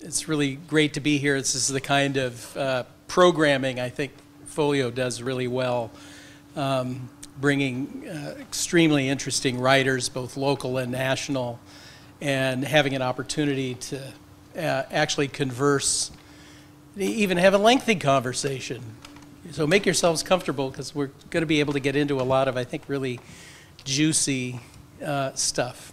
It's really great to be here. This is the kind of programming I think Folio does really well, bringing extremely interesting writers, both local and national, and having an opportunity to actually converse, even have a lengthy conversation. So make yourselves comfortable, because we're going to be able to get into a lot of, I think, really juicy stuff.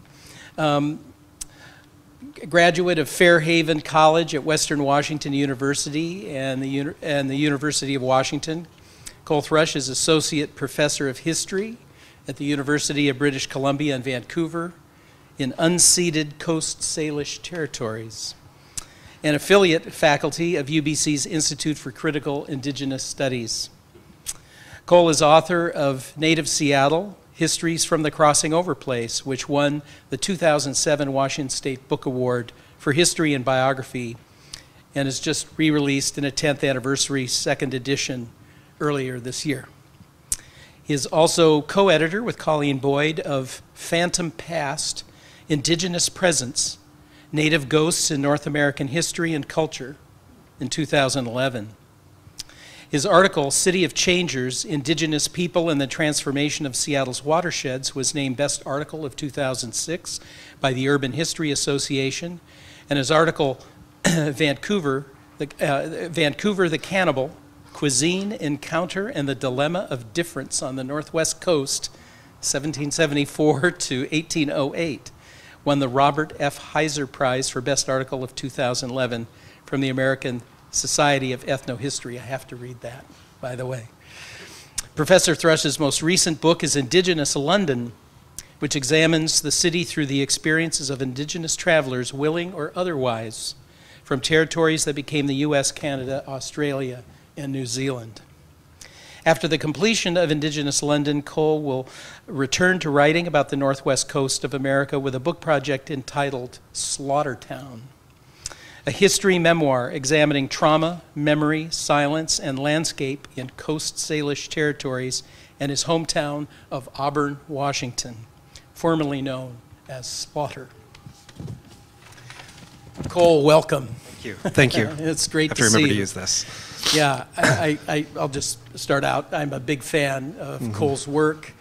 Graduate of Fairhaven College at Western Washington University and the University of Washington. Coll Thrush is Associate Professor of History at the University of British Columbia in Vancouver in unceded Coast Salish territories, and affiliate faculty of UBC's Institute for Critical Indigenous Studies. Coll is author of Native Seattle, Histories from the Crossing Over Place, which won the 2007 Washington State Book Award for History and Biography, and is just re-released in a 10th anniversary second edition earlier this year. He is also co-editor with Colleen Boyd of Phantom Past, Indigenous Presence, Native Ghosts in North American History and Culture in 2011. His article, City of Changers, Indigenous People and the Transformation of Seattle's Watersheds, was named Best Article of 2006 by the Urban History Association. And his article, Vancouver the Cannibal, Cuisine, Encounter, and the Dilemma of Difference on the Northwest Coast, 1774 to 1808, won the Robert F. Heiser Prize for Best Article of 2011 from the American Society of Ethnohistory. I have to read that, by the way. Professor Thrush's most recent book is Indigenous London, which examines the city through the experiences of Indigenous travelers, willing or otherwise, from territories that became the US, Canada, Australia, and New Zealand. After the completion of Indigenous London, Coll will return to writing about the Northwest Coast of America with a book project entitled Slaughtertown, a history memoir examining trauma, memory, silence, and landscape in Coast Salish territories and his hometown of Auburn, Washington, formerly known as Slaughter. Coll, welcome. Thank you. Thank you. It's great to see you. I have to remember to use this. Yeah, I'll just start out. I'm a big fan of Coll's work.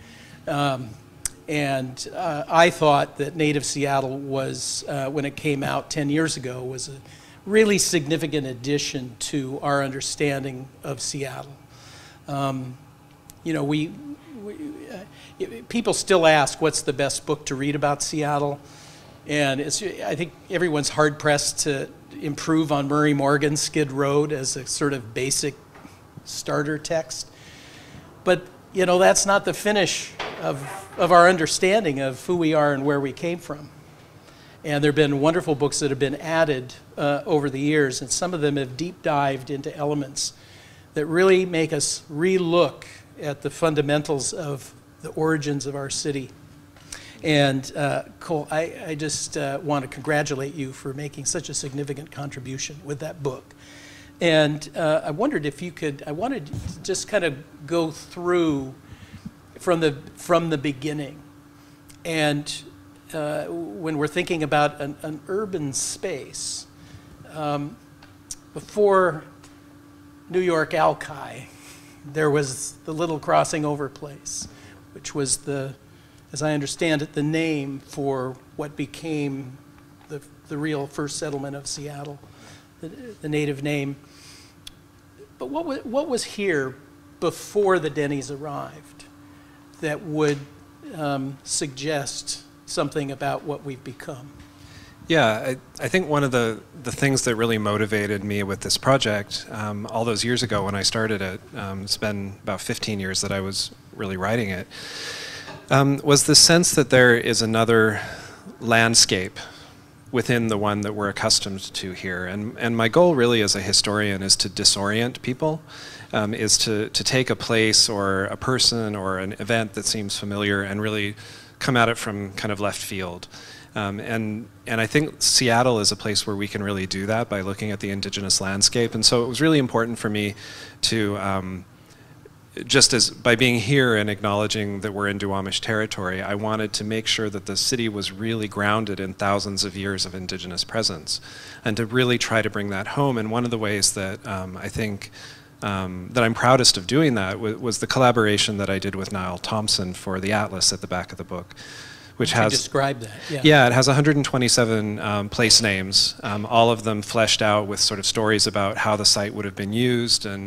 And I thought that Native Seattle was, when it came out 10 years ago, was a really significant addition to our understanding of Seattle. You know, people still ask, what's the best book to read about Seattle? And I think everyone's hard-pressed to improve on Murray Morgan's Skid Road as a sort of basic starter text. But, you know, that's not the finish of our understanding of who we are and where we came from. And there have been wonderful books that have been added over the years, and some of them have deep dived into elements that really make us re-look at the fundamentals of the origins of our city. And Coll, I just want to congratulate you for making such a significant contribution with that book. And I wondered if you could, I wanted to just kind of go through from the beginning. And when we're thinking about an urban space, before New York Alki, there was the little crossing over place, which was the, as I understand it, the name for what became the real first settlement of Seattle, the native name. But what was here before the Denny's arrived that would suggest something about what we've become? Yeah, I think one of the things that really motivated me with this project all those years ago when I started it, it's been about 15 years that I was really writing it, was the sense that there is another landscape within the one that we're accustomed to here. And my goal really as a historian is to disorient people, is to take a place or a person or an event that seems familiar and really come at it from kind of left field. And I think Seattle is a place where we can really do that by looking at the indigenous landscape. And so it was really important for me to just as by being here and acknowledging that we're in Duwamish territory, I wanted to make sure that the city was really grounded in thousands of years of indigenous presence, and to really try to bring that home. And one of the ways that I think that I'm proudest of doing that was the collaboration that I did with Niall Thompson for the atlas at the back of the book, which has describe that. Yeah, it has 127 place names, all of them fleshed out with sort of stories about how the site would have been used, and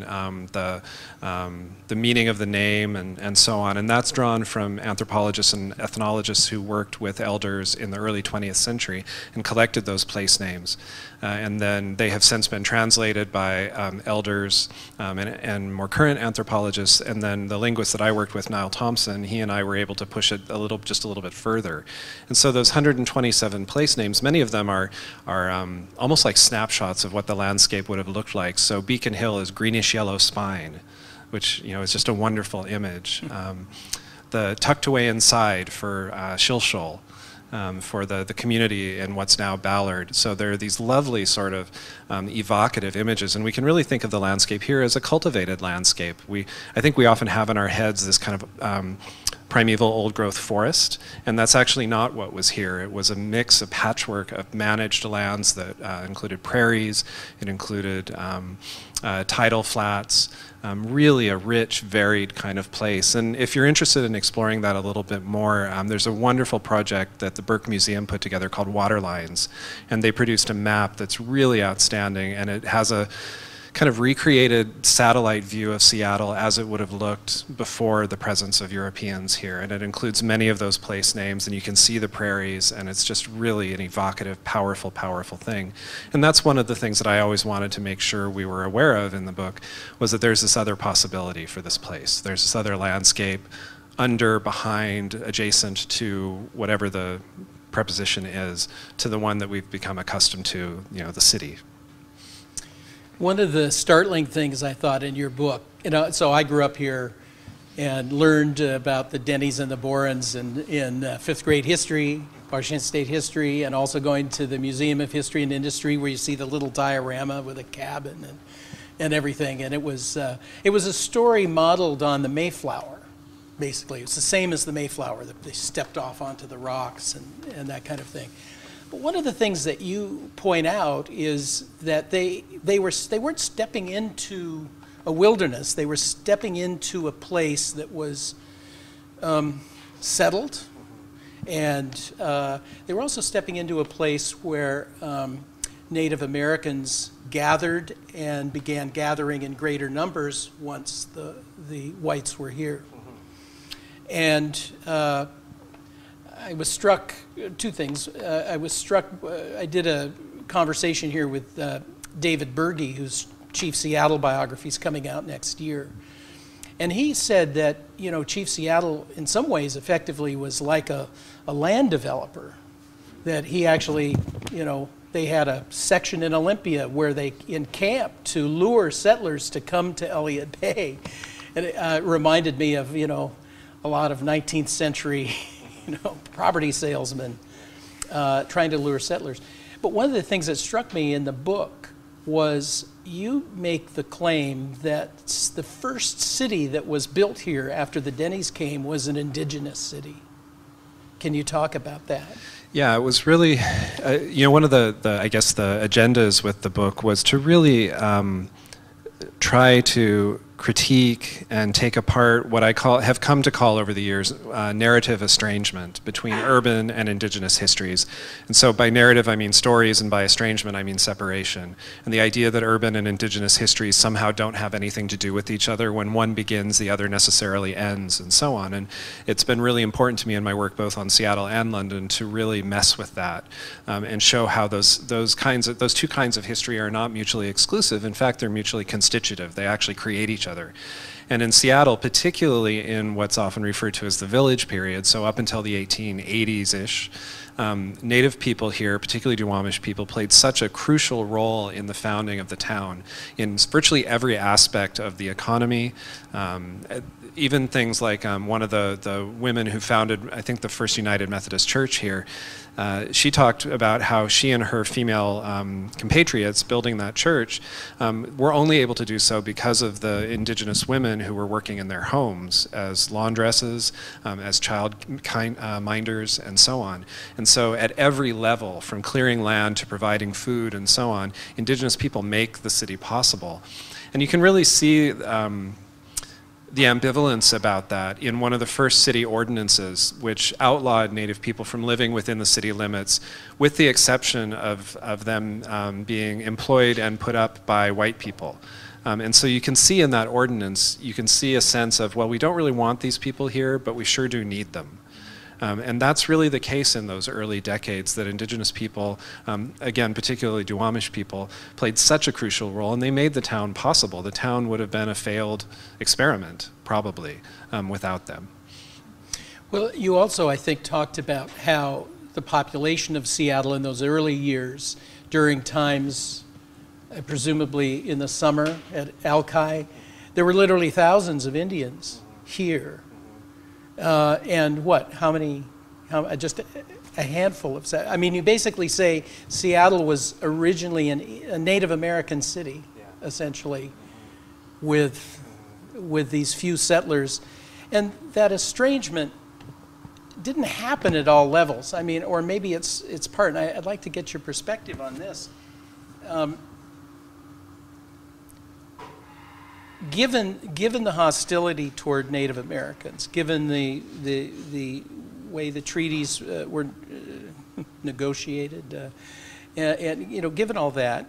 the meaning of the name, and so on. And that's drawn from anthropologists and ethnologists who worked with elders in the early 20th century and collected those place names. And then they have since been translated by elders and more current anthropologists. And then the linguist that I worked with, Niall Thompson, he and I were able to push it just a little bit further. And so those 127 place names, many of them are almost like snapshots of what the landscape would have looked like. So Beacon Hill is greenish yellow spine, which is just a wonderful image. The tucked away inside for Shilshol, for the community in what's now Ballard. So there are these lovely sort of evocative images, and we can really think of the landscape here as a cultivated landscape. I think we often have in our heads this kind of primeval old-growth forest, and that's actually not what was here. It was a mix, a patchwork of managed lands that included prairies, it included tidal flats, really a rich, varied kind of place. And if you're interested in exploring that a little bit more, there's a wonderful project that the Burke Museum put together called Waterlines, and they produced a map that's really outstanding, and it has a kind of recreated satellite view of Seattle as it would have looked before the presence of Europeans here. And it includes many of those place names, and you can see the prairies, and it's just really an evocative, powerful, powerful thing. And that's one of the things that I always wanted to make sure we were aware of in the book, was that there's this other possibility for this place. There's this other landscape under, behind, adjacent to whatever the preposition is, to the one that we've become accustomed to, the city. One of the startling things I thought in your book, so I grew up here and learned about the Denny's and the Borans in fifth grade history, Washington State history, and also going to the Museum of History and Industry, where you see the little diorama with a cabin and everything. And it was a story modeled on the Mayflower, basically. It's the same as the Mayflower, that they stepped off onto the rocks and that kind of thing. But one of the things that you point out is that they weren't stepping into a wilderness. They were stepping into a place that was settled, and they were also stepping into a place where Native Americans gathered and began gathering in greater numbers once the whites were here. And I was struck, two things. I did a conversation here with David Berger, whose Chief Seattle biography is coming out next year. And he said that, Chief Seattle in some ways effectively was like a land developer. That he actually, they had a section in Olympia where they encamped to lure settlers to come to Elliott Bay. And it reminded me of, a lot of 19th century property salesmen trying to lure settlers. But one of the things that struck me in the book was you make the claim that the first city that was built here after the Denny's came was an indigenous city. Can you talk about that? Yeah, it was really, one of the I guess the agendas with the book was to really try to critique and take apart what I have come to call over the years narrative estrangement between urban and indigenous histories. And so by narrative I mean stories, and by estrangement I mean separation. And the idea that urban and indigenous histories somehow don't have anything to do with each other. When one begins, the other necessarily ends, and so on. And it's been really important to me in my work both on Seattle and London to really mess with that and show how those two kinds of history are not mutually exclusive. In fact, they're mutually constitutive. They actually create each other. And in Seattle, particularly in what's often referred to as the Village period, so up until the 1880s-ish, Native people here, particularly Duwamish people, played such a crucial role in the founding of the town in virtually every aspect of the economy. Even things like one of the women who founded, I think, the first United Methodist Church here, she talked about how she and her female compatriots building that church were only able to do so because of the indigenous women women who were working in their homes as laundresses, as minders, and so on. And so at every level, from clearing land to providing food and so on, indigenous people make the city possible. And you can really see the ambivalence about that in one of the first city ordinances, which outlawed Native people from living within the city limits, with the exception of them being employed and put up by white people. And so you can see in that ordinance, you can see a sense of, well, we don't really want these people here, but we sure do need them. And that's really the case in those early decades, that indigenous people, again, particularly Duwamish people, played such a crucial role, and they made the town possible. The town would have been a failed experiment, probably, without them. Well, you also, I think, talked about how the population of Seattle in those early years, during times, presumably in the summer at Alki, there were literally thousands of Indians here. And what? How many? Just a handful of. I mean, you basically say Seattle was originally a Native American city, essentially, with these few settlers, and that estrangement didn't happen at all levels. I mean, or maybe it's part. And I'd like to get your perspective on this. Given the hostility toward Native Americans, given the way the treaties were negotiated, and you know, given all that,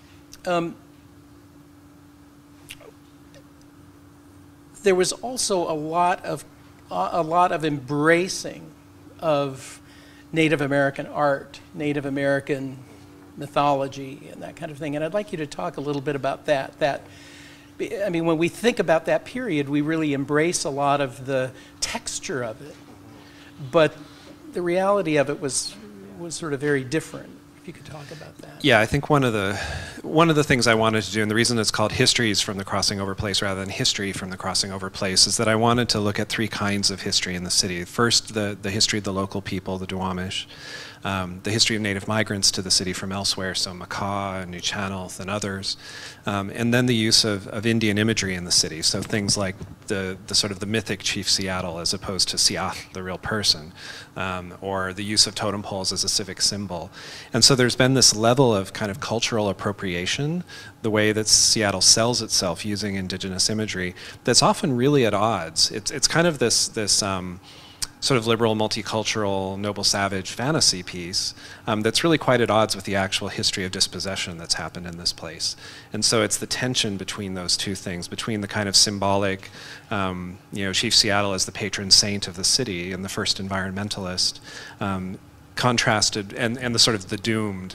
there was also a lot of embracing of Native American art, Native American mythology, and that kind of thing. And I'd like you to talk a little bit about that. I mean, when we think about that period, we really embrace a lot of the texture of it, but the reality of it was sort of very different. If you could talk about that. Yeah, I think one of the things I wanted to do, and the reason it's called Histories from the Crossing Over Place rather than History from the Crossing Over Place, is that I wanted to look at three kinds of history in the city. First, the history of the local people, the Duwamish. The history of Native migrants to the city from elsewhere, so Makah and New Channel and others, and then the use of Indian imagery in the city, so things like the sort of the mythic Chief Seattle as opposed to Siath, the real person, or the use of totem poles as a civic symbol. And so there's been this level of kind of cultural appropriation, the way that Seattle sells itself using indigenous imagery, that's often really at odds. It's kind of this sort of liberal, multicultural, noble savage fantasy piece that's really quite at odds with the actual history of dispossession that's happened in this place. And so it's the tension between those two things, between the kind of symbolic, you know, Chief Seattle as the patron saint of the city and the first environmentalist, contrasted, and the sort of the doomed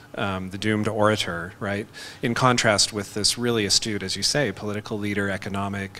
orator, right? In contrast with this really astute, as you say, political leader, economic,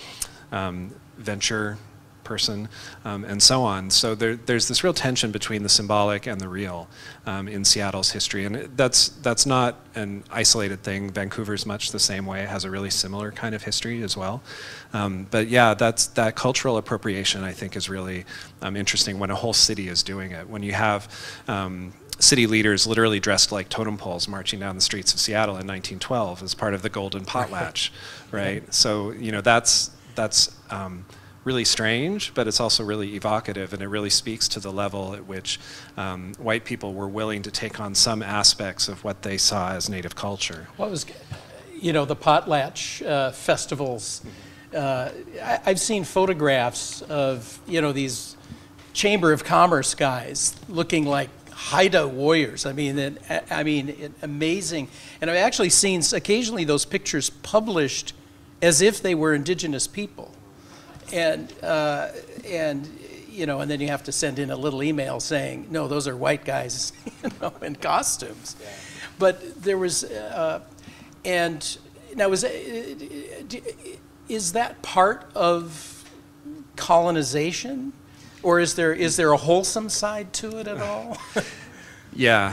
venture person, and so on. So there's this real tension between the symbolic and the real in Seattle's history, and that's not an isolated thing. Vancouver's much the same way. It has a really similar kind of history as well. But yeah, that cultural appropriation, I think, is really interesting when a whole city is doing it. When you have city leaders literally dressed like totem poles marching down the streets of Seattle in 1912 as part of the Golden Potlatch, right? So, you know, that's really strange, but it's also really evocative, and it really speaks to the level at which white people were willing to take on some aspects of what they saw as Native culture. What was, you know, the potlatch festivals. I've seen photographs of, you know, these Chamber of Commerce guys looking like Haida warriors. I mean, amazing. And I've actually seen occasionally those pictures published as if they were indigenous people. And you know, and then you have to send in a little email saying, no, those are white guys, you know, in costumes. Yeah. But there was, and now is that part of colonization, or is there a wholesome side to it at all? Yeah,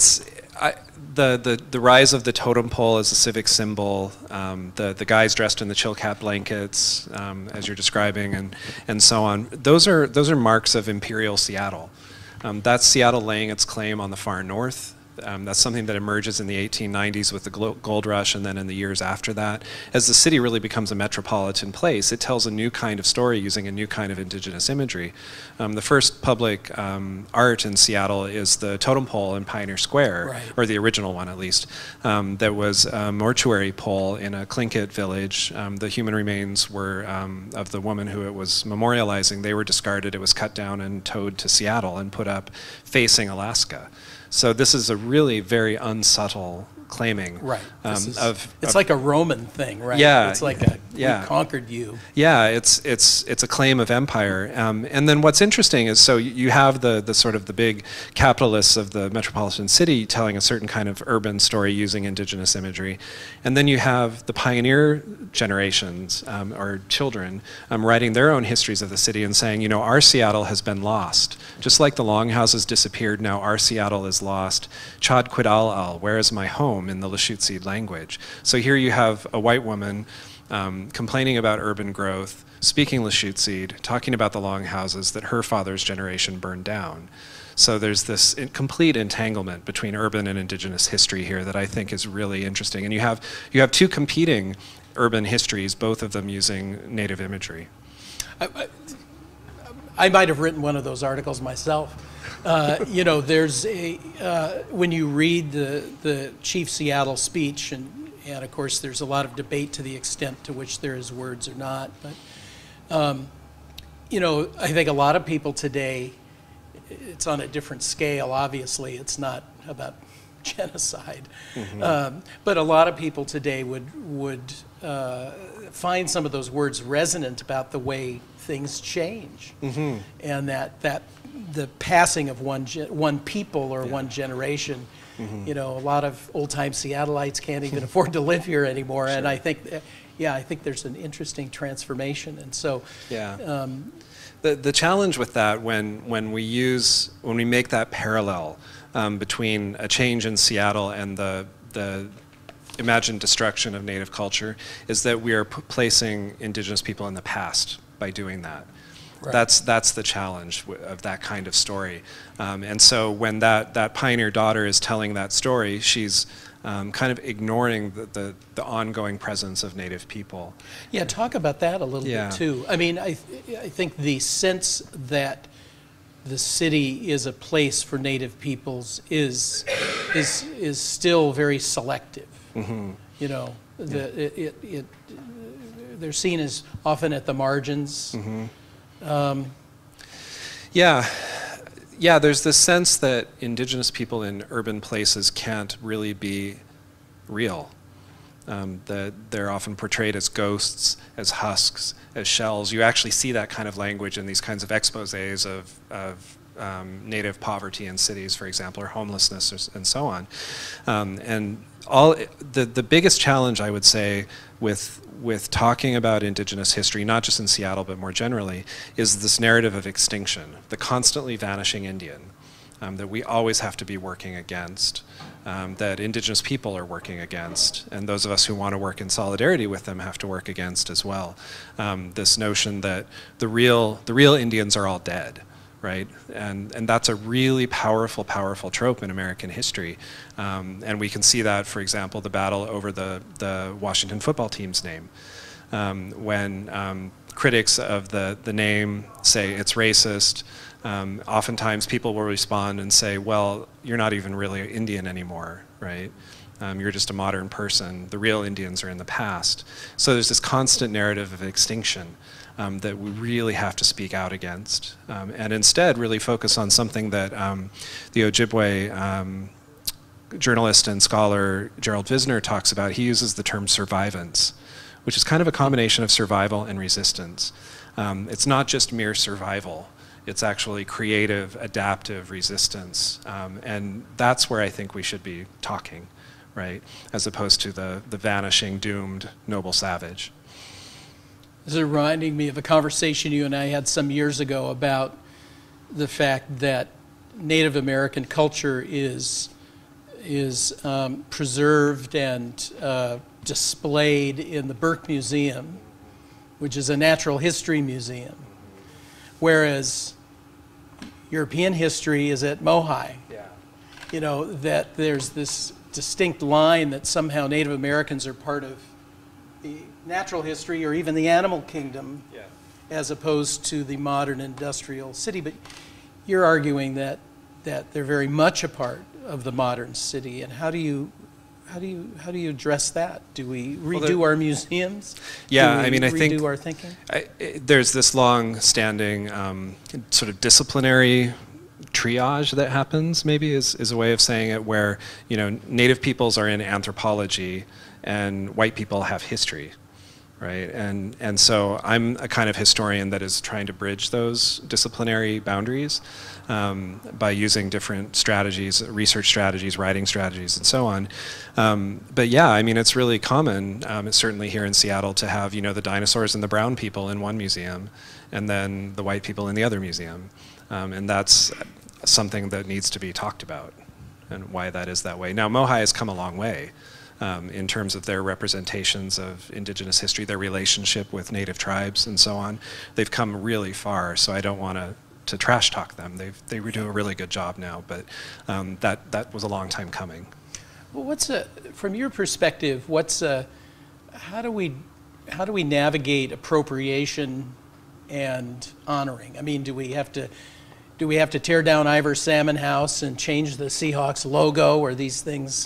the rise of the totem pole as a civic symbol, the guys dressed in the Chilkat blankets, as you're describing, and so on. Those are marks of imperial Seattle. That's Seattle laying its claim on the far north, That's something that emerges in the 1890s with the gold rush, and then in the years after that. As the city really becomes a metropolitan place, it tells a new kind of story using a new kind of indigenous imagery. The first public art in Seattle is the totem pole in Pioneer Square, right. or the original one at least, that was a mortuary pole in a Tlingit village. The human remains were of the woman who it was memorializing. They were discarded. It was cut down and towed to Seattle and put up facing Alaska. So this is a really very unsubtle claiming. Right. It's like a Roman thing, right? Yeah. It's like we conquered you. Yeah, it's a claim of empire. And then what's interesting is, so you have the sort of the big capitalists of the metropolitan city telling a certain kind of urban story using indigenous imagery. And then you have the pioneer generations, or children, writing their own histories of the city and saying, you know, our Seattle has been lost. Just like the longhouses disappeared, now our Seattle is lost. Chad Quidal al, where is my home, in the Lushootseed language. So here you have a white woman complaining about urban growth, speaking Lushootseed, talking about the longhouses that her father's generation burned down. So there's this complete entanglement between urban and indigenous history here that I think is really interesting. And you have two competing urban histories, both of them using native imagery. I might have written one of those articles myself. You know, there's when you read the Chief Seattle speech, and of course there's a lot of debate to the extent to which there is words or not, but you know, I think a lot of people today, it's on a different scale, obviously, it's not about genocide, but a lot of people today would find some of those words resonant about the way things change, and that the passing of one people or one generation. You know, a lot of old-time Seattleites can't even afford to live here anymore, and I think, I think there's an interesting transformation, and so. The challenge with that, when we make that parallel between a change in Seattle and the imagined destruction of native culture, is that we are placing indigenous people in the past by doing that. Right. That's the challenge of that kind of story. And so when that pioneer daughter is telling that story, she's kind of ignoring the ongoing presence of native people. Yeah, talk about that a little bit too. I mean, I think the sense that the city is a place for native peoples is still very selective. You know, they're seen as often at the margins. There's this sense that indigenous people in urban places can't really be real. That they're often portrayed as ghosts, as husks, as shells. You actually see that kind of language in these kinds of exposés of native poverty in cities, for example, or homelessness, and so on. And the biggest challenge, I would say, with talking about indigenous history, not just in Seattle but more generally, is this narrative of extinction, the constantly vanishing Indian, that we always have to be working against, that indigenous people are working against, and those of us who want to work in solidarity with them have to work against as well. This notion that the real Indians are all dead. Right, and that's a really powerful trope in American history, and we can see that, for example, the battle over the Washington football team's name, when critics of the name say it's racist. Oftentimes, people will respond and say, "Well, you're not even really Indian anymore, right? You're just a modern person. The real Indians are in the past." So there's this constant narrative of extinction. That we really have to speak out against, and instead really focus on something that the Ojibwe journalist and scholar Gerald Visner talks about. He uses the term survivance, which is kind of a combination of survival and resistance. It's not just mere survival. It's actually creative, adaptive resistance, and that's where I think we should be talking, right, as opposed to the vanishing, doomed, noble savage. This is reminding me of a conversation you and I had some years ago about the fact that Native American culture is preserved and displayed in the Burke Museum, which is a natural history museum, whereas European history is at Mohi. you know, that there's this distinct line that somehow Native Americans are part of the natural history or even the animal kingdom, yeah, as opposed to the modern industrial city. But you're arguing that they're very much a part of the modern city. And how do you address that? Do we redo our museums? Yeah, I mean, I think redo our thinking. There's this long-standing sort of disciplinary triage that happens, maybe is a way of saying it, where, you know, Native peoples are in anthropology and white people have history, right? And so I'm a kind of historian that is trying to bridge those disciplinary boundaries by using different strategies, research strategies, writing strategies, and so on. But yeah, I mean, it's really common, it's certainly here in Seattle, to have, you know, the dinosaurs and the brown people in one museum, and then the white people in the other museum. And that's something that needs to be talked about, and why that is that way. Now, Mohi has come a long way in terms of their representations of indigenous history, their relationship with native tribes, and so on. They've come really far, so I don't want to trash talk them. They do a really good job now, but that was a long time coming. Well, from your perspective, how do we navigate appropriation and honoring? I mean, do we have to tear down Ivor Salmon House and change the Seahawks logo? Are these things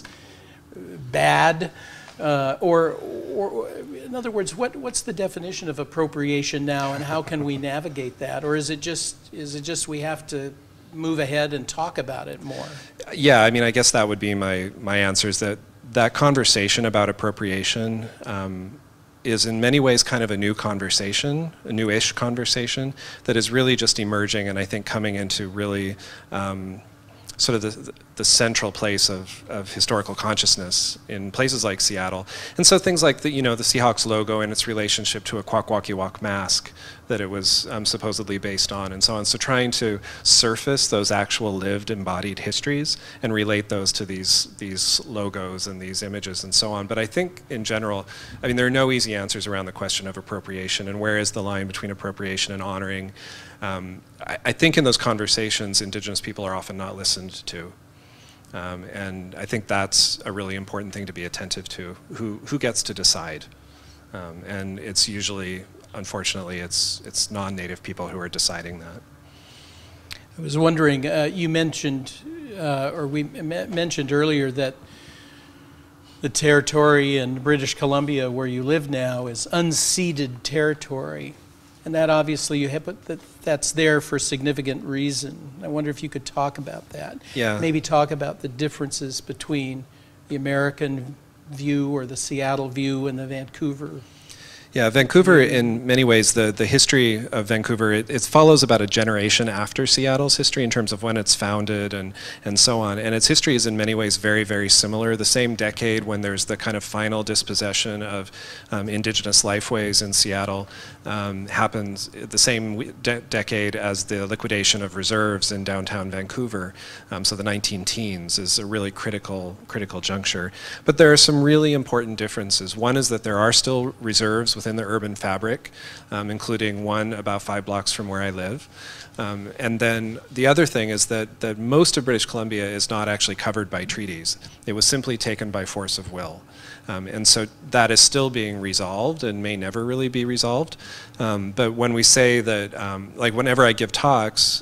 bad? Or in other words, what's the definition of appropriation now, and how can we navigate that? Or is it just we have to move ahead and talk about it more? Yeah, I mean, I guess that would be my answer, is that conversation about appropriation is in many ways kind of a new conversation, a new-ish conversation that is really just emerging, and I think coming into really sort of the central place of historical consciousness in places like Seattle. And so things like the Seahawks logo and its relationship to a Kwakwaka'wakw mask that it was supposedly based on, and so on. So trying to surface those actual lived, embodied histories and relate those to these logos and these images and so on. But I think in general, I mean, there are no easy answers around the question of appropriation and where is the line between appropriation and honoring. I think in those conversations, Indigenous people are often not listened to. And I think that's a really important thing to be attentive to. Who gets to decide? And it's usually, unfortunately, it's non-native people who are deciding that. I was wondering, you mentioned, or we mentioned earlier, that the territory in British Columbia where you live now is unceded territory. And that obviously that's there for significant reason. I wonder if you could talk about that. Yeah. Maybe talk about the differences between the American view or the Seattle view and the Vancouver. Yeah, Vancouver, in many ways, the history of Vancouver, it follows about a generation after Seattle's history in terms of when it's founded and so on. And its history is in many ways very, very similar. The same decade when there's the kind of final dispossession of indigenous lifeways in Seattle happens the same decade as the liquidation of reserves in downtown Vancouver. So the 19-teens is a really critical juncture. But there are some really important differences. One is that there are still reserves within the urban fabric, including one about 5 blocks from where I live. And then the other thing is that most of British Columbia is not actually covered by treaties. It was simply taken by force of will. And so that is still being resolved and may never really be resolved. But when we say that, like whenever I give talks,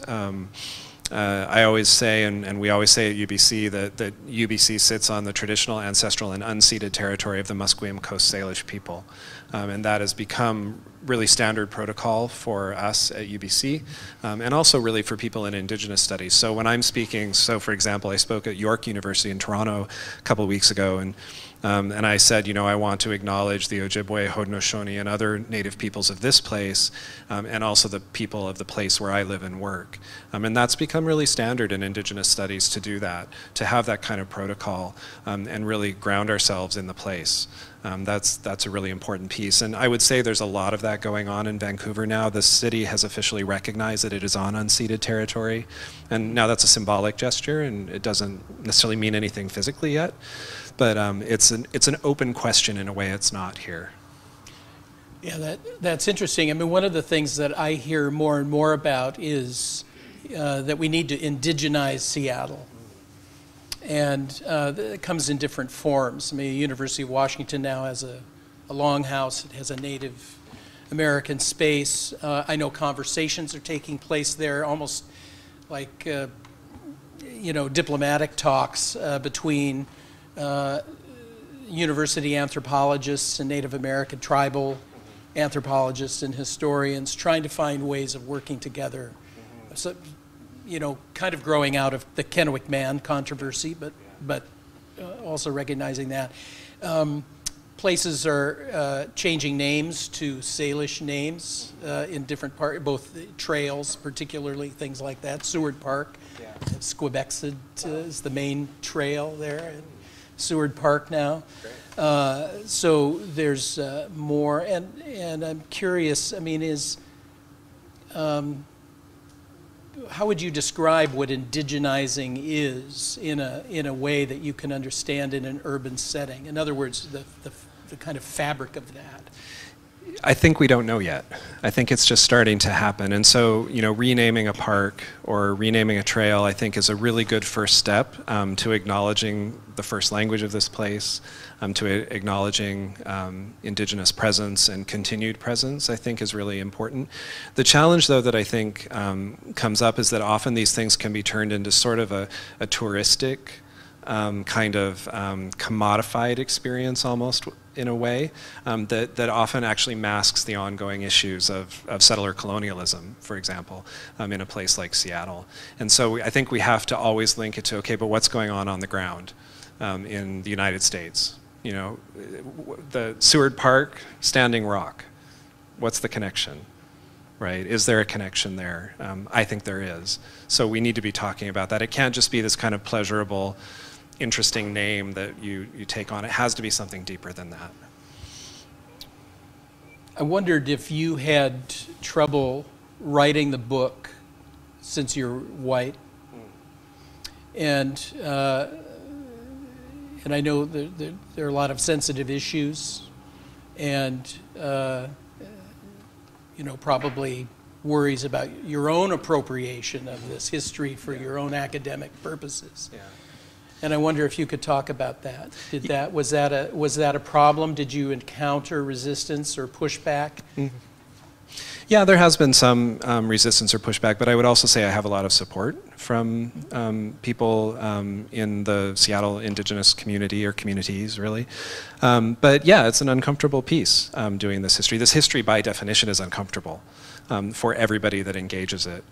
I always say, and we always say at UBC, that UBC sits on the traditional, ancestral, and unceded territory of the Musqueam Coast Salish people. And that has become really standard protocol for us at UBC, and also really for people in Indigenous studies. So when I'm speaking, so for example, I spoke at York University in Toronto a couple of weeks ago, and I said, I want to acknowledge the Ojibwe, Haudenosaunee, and other native peoples of this place, and also the people of the place where I live and work. And that's become really standard in Indigenous studies to do that, to have that kind of protocol, and really ground ourselves in the place. That's a really important piece. And I would say there's a lot of that going on in Vancouver now. The city has officially recognized that it is on unceded territory. And now that's a symbolic gesture, and it doesn't necessarily mean anything physically yet. But it's an open question in a way it's not here. Yeah, that's interesting. I mean, one of the things that I hear more and more about is that we need to indigenize Seattle. And it comes in different forms. I mean, the University of Washington now has a longhouse. It has a Native American space. I know conversations are taking place there, almost like, diplomatic talks between university anthropologists and Native American tribal anthropologists and historians, trying to find ways of working together. So, kind of growing out of the Kennewick Man controversy, but also recognizing that. Places are changing names to Salish names in different parts, both trails, particularly things like that. Seward Park, Squebexid is the main trail there, in Seward Park now. So there's more, and I'm curious. I mean, how would you describe what indigenizing is in a way that you can understand in an urban setting? In other words, the kind of fabric of that. I think we don't know yet. I think it's just starting to happen. And so, renaming a park or renaming a trail, I think, is a really good first step to acknowledging the first language of this place, to acknowledging indigenous presence and continued presence, I think, is really important. The challenge, though, that I think comes up is that often these things can be turned into sort of a touristic kind of commodified experience almost, in a way, that often actually masks the ongoing issues of settler colonialism, for example, in a place like Seattle. And so I think we have to always link it to, okay, but what's going on the ground in the United States? The Seward Park, Standing Rock, what's the connection? Right? Is there a connection there? I think there is. So we need to be talking about that. It can't just be this kind of pleasurable, interesting name that you take on. It has to be something deeper than that. I wondered if you had trouble writing the book since you're white, and I know there are a lot of sensitive issues, and probably worries about your own appropriation of this history for your own academic purposes. Yeah. And I wonder if you could talk about that. Was that a problem? Did you encounter resistance or pushback? Mm-hmm. Yeah, there has been some resistance or pushback, but I would also say I have a lot of support from people in the Seattle indigenous community, or communities, really. But yeah, it's an uncomfortable piece, doing this history. This history, by definition, is uncomfortable for everybody that engages it.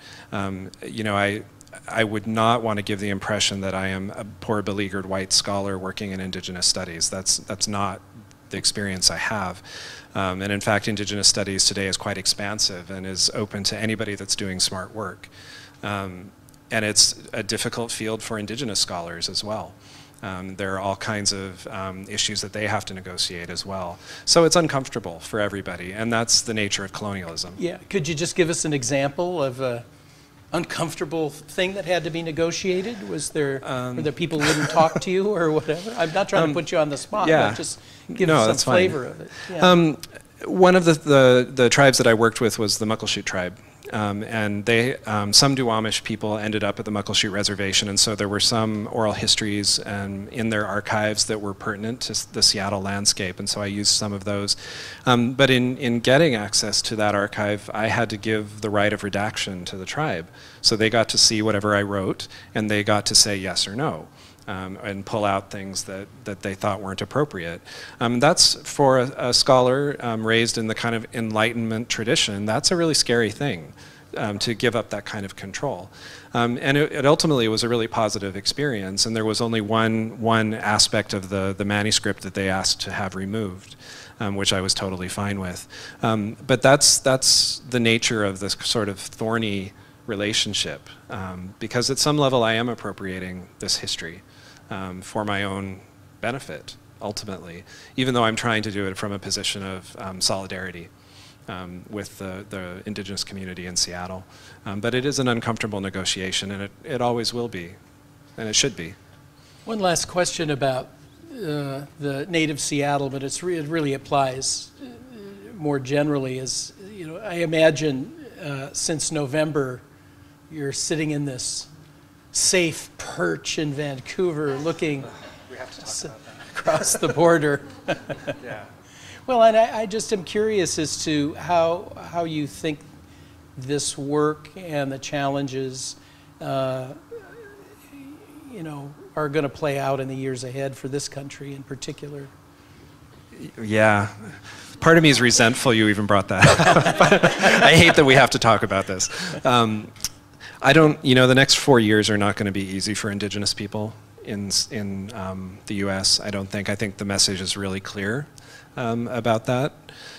I would not want to give the impression that I am a poor, beleaguered white scholar working in indigenous studies. That's not the experience I have. And in fact, indigenous studies today is quite expansive and is open to anybody that's doing smart work. And it's a difficult field for indigenous scholars as well. There are all kinds of issues that they have to negotiate as well. So it's uncomfortable for everybody, and that's the nature of colonialism. Yeah, could you just give us an example of an uncomfortable thing that had to be negotiated? Were there people who wouldn't talk to you or whatever? I'm not trying to put you on the spot, but just give us some flavor of it. Yeah. One of the tribes that I worked with was the Muckleshoot tribe. And some Duwamish people ended up at the Muckleshoot Reservation, and so there were some oral histories in their archives that were pertinent to the Seattle landscape, and so I used some of those. But in getting access to that archive, I had to give the right of redaction to the tribe. So they got to see whatever I wrote, and they got to say yes or no. And pull out things that they thought weren't appropriate. That's, for a scholar raised in the kind of Enlightenment tradition, that's a really scary thing, to give up that kind of control. And it ultimately was a really positive experience, and there was only one aspect of the manuscript that they asked to have removed, which I was totally fine with. But that's the nature of this sort of thorny relationship, because at some level I am appropriating this history for my own benefit, ultimately, even though I'm trying to do it from a position of solidarity with the indigenous community in Seattle. But it is an uncomfortable negotiation, and it always will be, and it should be. One last question about the native Seattle, but it really applies more generally. Is, I imagine since November, you're sitting in this safe perch in Vancouver looking across the border. Yeah. Well, and I just am curious as to how you think this work and the challenges, are going to play out in the years ahead for this country in particular. Yeah. Part of me is resentful you even brought that up. I hate that we have to talk about this. The next 4 years are not going to be easy for Indigenous people in the U.S., I don't think. I think the message is really clear about that.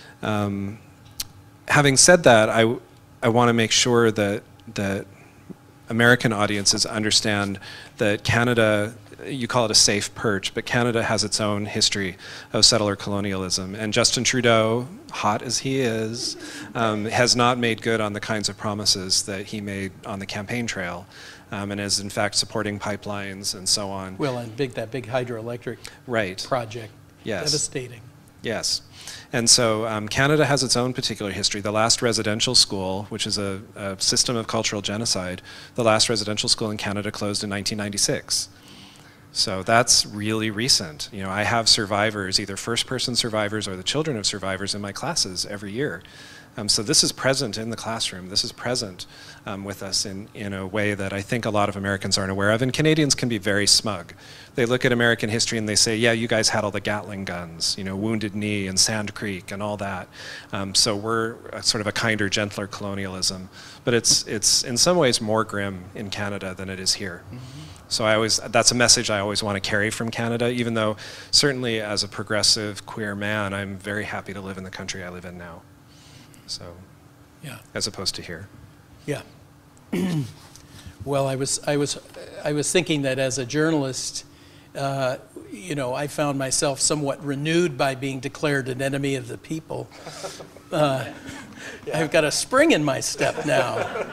Having said that, I want to make sure that American audiences understand that Canada, you call it a safe perch, but Canada has its own history of settler colonialism. And Justin Trudeau, hot as he is, has not made good on the kinds of promises that he made on the campaign trail, and is in fact supporting pipelines and so on. Well, and that big hydroelectric project, yes. Devastating. Yes. And so Canada has its own particular history. The last residential school, which is a system of cultural genocide, the last residential school in Canada closed in 1996. So that's really recent. I have survivors, either first-person survivors or the children of survivors in my classes every year. So this is present in the classroom. This is present with us in a way that I think a lot of Americans aren't aware of. And Canadians can be very smug. They look at American history and they say, yeah, you guys had all the Gatling guns, Wounded Knee and Sand Creek and all that. So we're sort of a kinder, gentler colonialism. But it's in some ways more grim in Canada than it is here. Mm-hmm. So that's a message I always want to carry from Canada, even though certainly as a progressive queer man, I'm very happy to live in the country I live in now. So, yeah, as opposed to here. Yeah. Well, I was thinking that as a journalist, I found myself somewhat renewed by being declared an enemy of the people. Yeah. I've got a spring in my step now.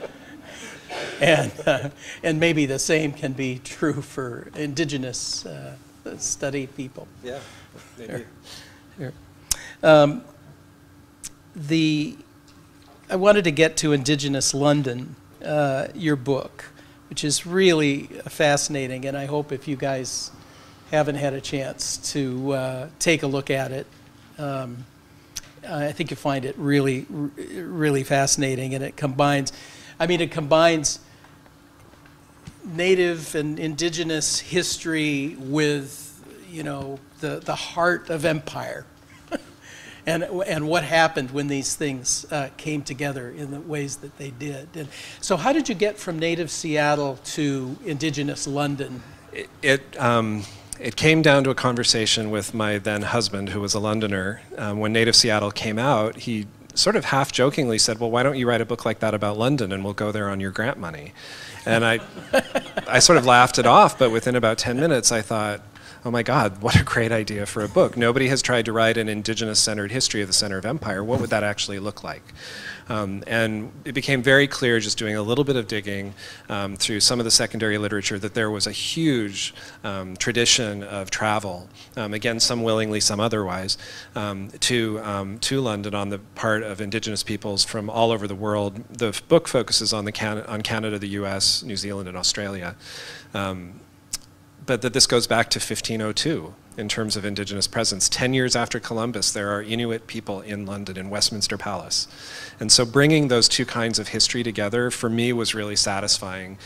And maybe the same can be true for Indigenous study people. Yeah, maybe. Here. I wanted to get to Indigenous London, your book, which is really fascinating, and I hope if you guys haven't had a chance to take a look at it, I think you'll find it really, really fascinating, and it combines Native and Indigenous history with, the heart of empire. And what happened when these things came together in the ways that they did. And so how did you get from Native Seattle to Indigenous London? It came down to a conversation with my then husband, who was a Londoner. When Native Seattle came out, he sort of half-jokingly said, well, why don't you write a book like that about London and we'll go there on your grant money? And I sort of laughed it off, but within about 10 minutes I thought, oh my God, what a great idea for a book. Nobody has tried to write an Indigenous-centered history of the center of empire. What would that actually look like? And it became very clear, just doing a little bit of digging through some of the secondary literature, that there was a huge tradition of travel, again, some willingly, some otherwise, to London on the part of Indigenous peoples from all over the world. The book focuses on Canada, the US, New Zealand, and Australia. But that this goes back to 1502 in terms of Indigenous presence. 10 years after Columbus, there are Inuit people in London, in Westminster Palace. And so bringing those two kinds of history together, for me, was really satisfying.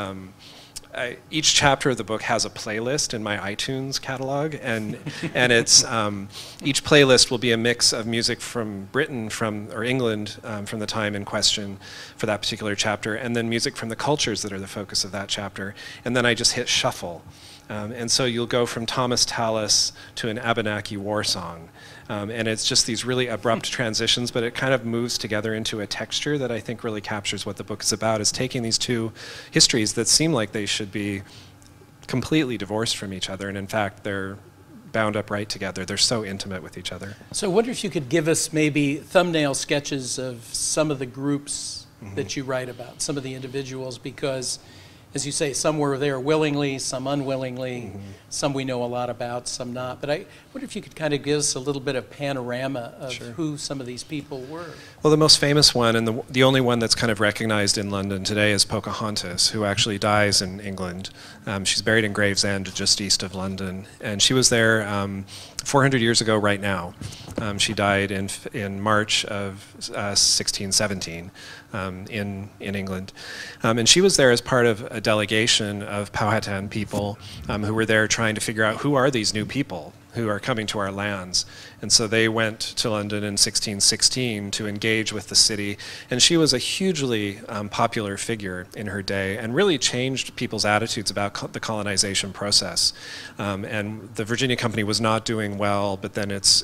Each chapter of the book has a playlist in my iTunes catalog, and it's each playlist will be a mix of music from Britain, or England, from the time in question for that particular chapter, and then music from the cultures that are the focus of that chapter. And then I just hit shuffle. And so you'll go from Thomas Tallis to an Abenaki war song. And it's just these really abrupt transitions, but it kind of moves together into a texture that I think really captures what the book is about, is taking these two histories that seem like they should be completely divorced from each other, and in fact they're bound up right together. They're so intimate with each other. So I wonder if you could give us maybe thumbnail sketches of some of the groups that you write about, some of the individuals, because as you say, some were there willingly, some unwillingly, some we know a lot about, some not. But I wonder if you could kind of give us a little bit of panorama of who some of these people were. Well, the most famous one, and the only one that's kind of recognized in London today, is Pocahontas, who actually dies in England. She's buried in Gravesend, just east of London. And she was there 400 years ago right now. She died in March of 1617 in England. And she was there as part of a delegation of Powhatan people who were there trying to figure out who are these new people who are coming to our lands. And so they went to London in 1616 to engage with the city. And she was a hugely popular figure in her day and really changed people's attitudes about the colonization process. And the Virginia Company was not doing well, but then its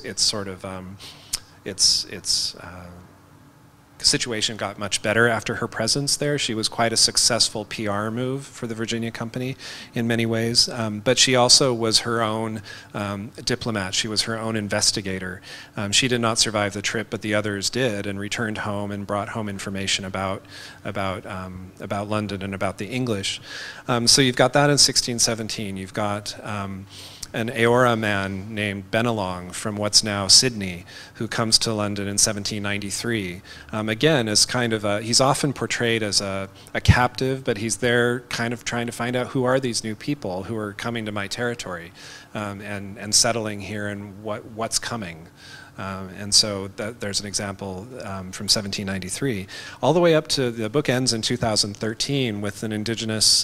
situation got much better after her presence there. She was quite a successful PR move for the Virginia Company in many ways, but she also was her own diplomat. She was her own investigator. She did not survive the trip, but the others did, and returned home and brought home information about London and about the English. So you've got that in 1617. You've got an Eora man named Benelong from what's now Sydney, who comes to London in 1793. Again, as kind of he's often portrayed as a captive, but he's there kind of trying to find out who are these new people who are coming to my territory and settling here and what's coming. And so there's an example from 1793. All the way up to the book ends in 2013 with an indigenous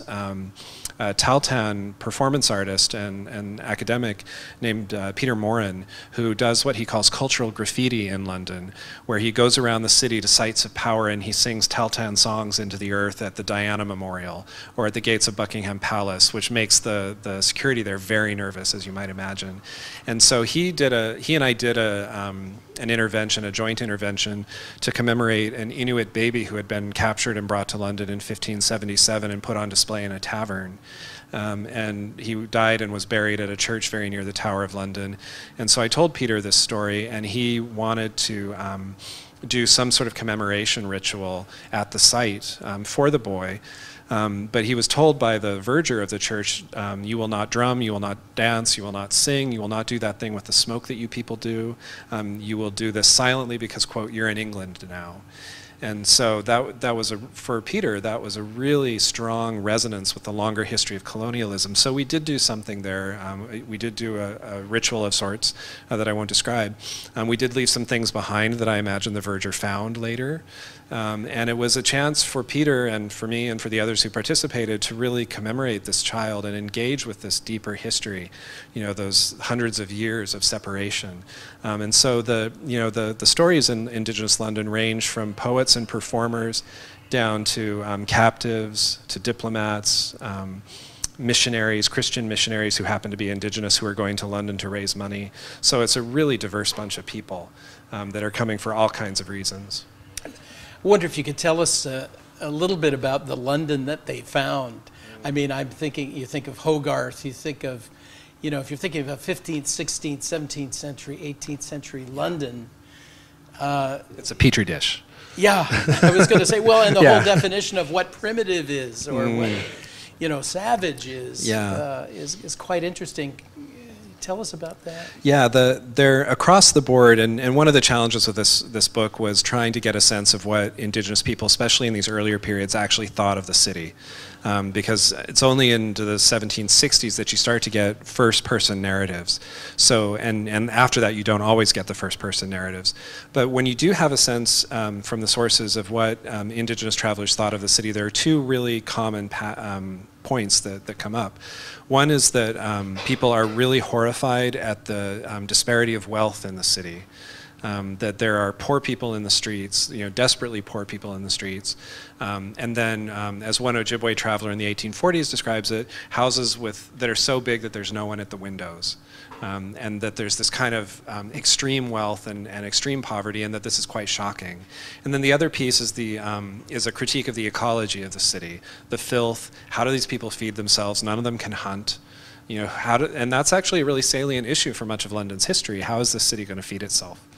Tahltan performance artist and academic named Peter Morin, who does what he calls cultural graffiti in London, where he goes around the city to sites of power and he sings Tahltan songs into the earth at the Diana Memorial or at the gates of Buckingham Palace, which makes the security there very nervous, as you might imagine. And so he and I did an intervention, a joint intervention, to commemorate an Inuit baby who had been captured and brought to London in 1577 and put on display in a tavern. And he died and was buried at a church very near the Tower of London. And so I told Peter this story, and he wanted to do some sort of commemoration ritual at the site for the boy. But he was told by the verger of the church, you will not drum, you will not dance, you will not sing, you will not do that thing with the smoke that you people do. You will do this silently because, quote, you're in England now. And so that was, for Peter, that was a really strong resonance with the longer history of colonialism. So we did do something there. We did do a ritual of sorts that I won't describe. We did leave some things behind that I imagine the verger found later. And it was a chance for Peter and for me and for the others who participated to really commemorate this child and engage with this deeper history, those hundreds of years of separation. And so the stories in Indigenous London range from poets and performers down to captives, to diplomats, missionaries, Christian missionaries who happen to be Indigenous who are going to London to raise money. So it's a really diverse bunch of people that are coming for all kinds of reasons. I wonder if you could tell us a little bit about the London that they found. I mean, I'm thinking, you think of Hogarth, you think of, if you're thinking of a 15th, 16th, 17th century, 18th century London. It's a petri dish. Yeah, I was going to say, well, and the whole definition of what primitive is or what, savage is, is quite interesting. Tell us about that. Yeah, they're across the board, and one of the challenges of this book was trying to get a sense of what Indigenous people, especially in these earlier periods, actually thought of the city. Because it's only into the 1760s that you start to get first-person narratives. So, and after that, you don't always get the first-person narratives. But when you do have a sense from the sources of what Indigenous travelers thought of the city, there are two really common points that come up. One is that people are really horrified at the disparity of wealth in the city. That there are poor people in the streets, desperately poor people in the streets. And then, as one Ojibwe traveler in the 1840s describes it, houses that are so big that there's no one at the windows. And that there's this kind of extreme wealth and extreme poverty, and that this is quite shocking. And then the other piece is is a critique of the ecology of the city, the filth. How do these people feed themselves? None of them can hunt. And that's actually a really salient issue for much of London's history. How is this city going to feed itself?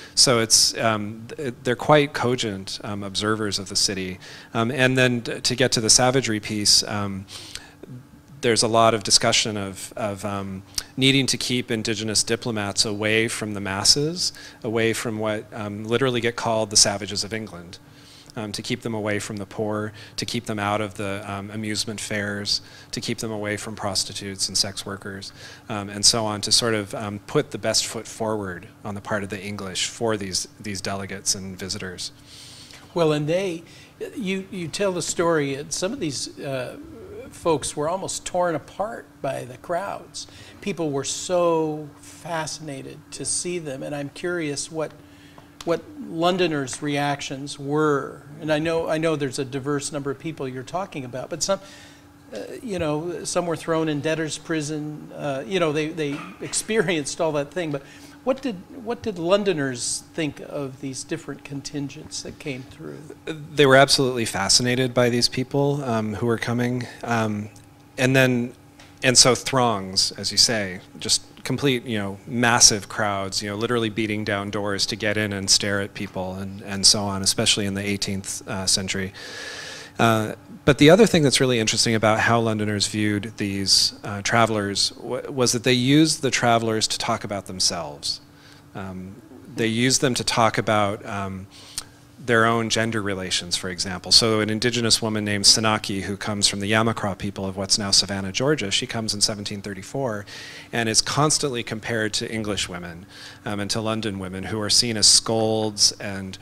So it's they're quite cogent observers of the city. And then to get to the savagery piece, there's a lot of discussion of needing to keep indigenous diplomats away from the masses, away from what literally get called the savages of England, to keep them away from the poor, to keep them out of the amusement fairs, to keep them away from prostitutes and sex workers, and so on, to sort of put the best foot forward on the part of the English for these delegates and visitors. Well, and you tell the story, and some of these folks were almost torn apart by the crowds. People were so fascinated to see them, and I'm curious what Londoners' reactions were. And I know there's a diverse number of people you're talking about, but some, some were thrown in debtor's prison. They experienced all that thing. But what did Londoners think of these different contingents that came through? They were absolutely fascinated by these people who were coming, and so throngs, as you say, just complete, massive crowds, literally beating down doors to get in and stare at people and so on, especially in the 18th century. But the other thing that's really interesting about how Londoners viewed these travelers was that they used the travelers to talk about themselves. They used them to talk about their own gender relations, for example. So an indigenous woman named Senaki, who comes from the Yamacraw people of what's now Savannah, Georgia, she comes in 1734 and is constantly compared to English women and to London women, who are seen as scolds and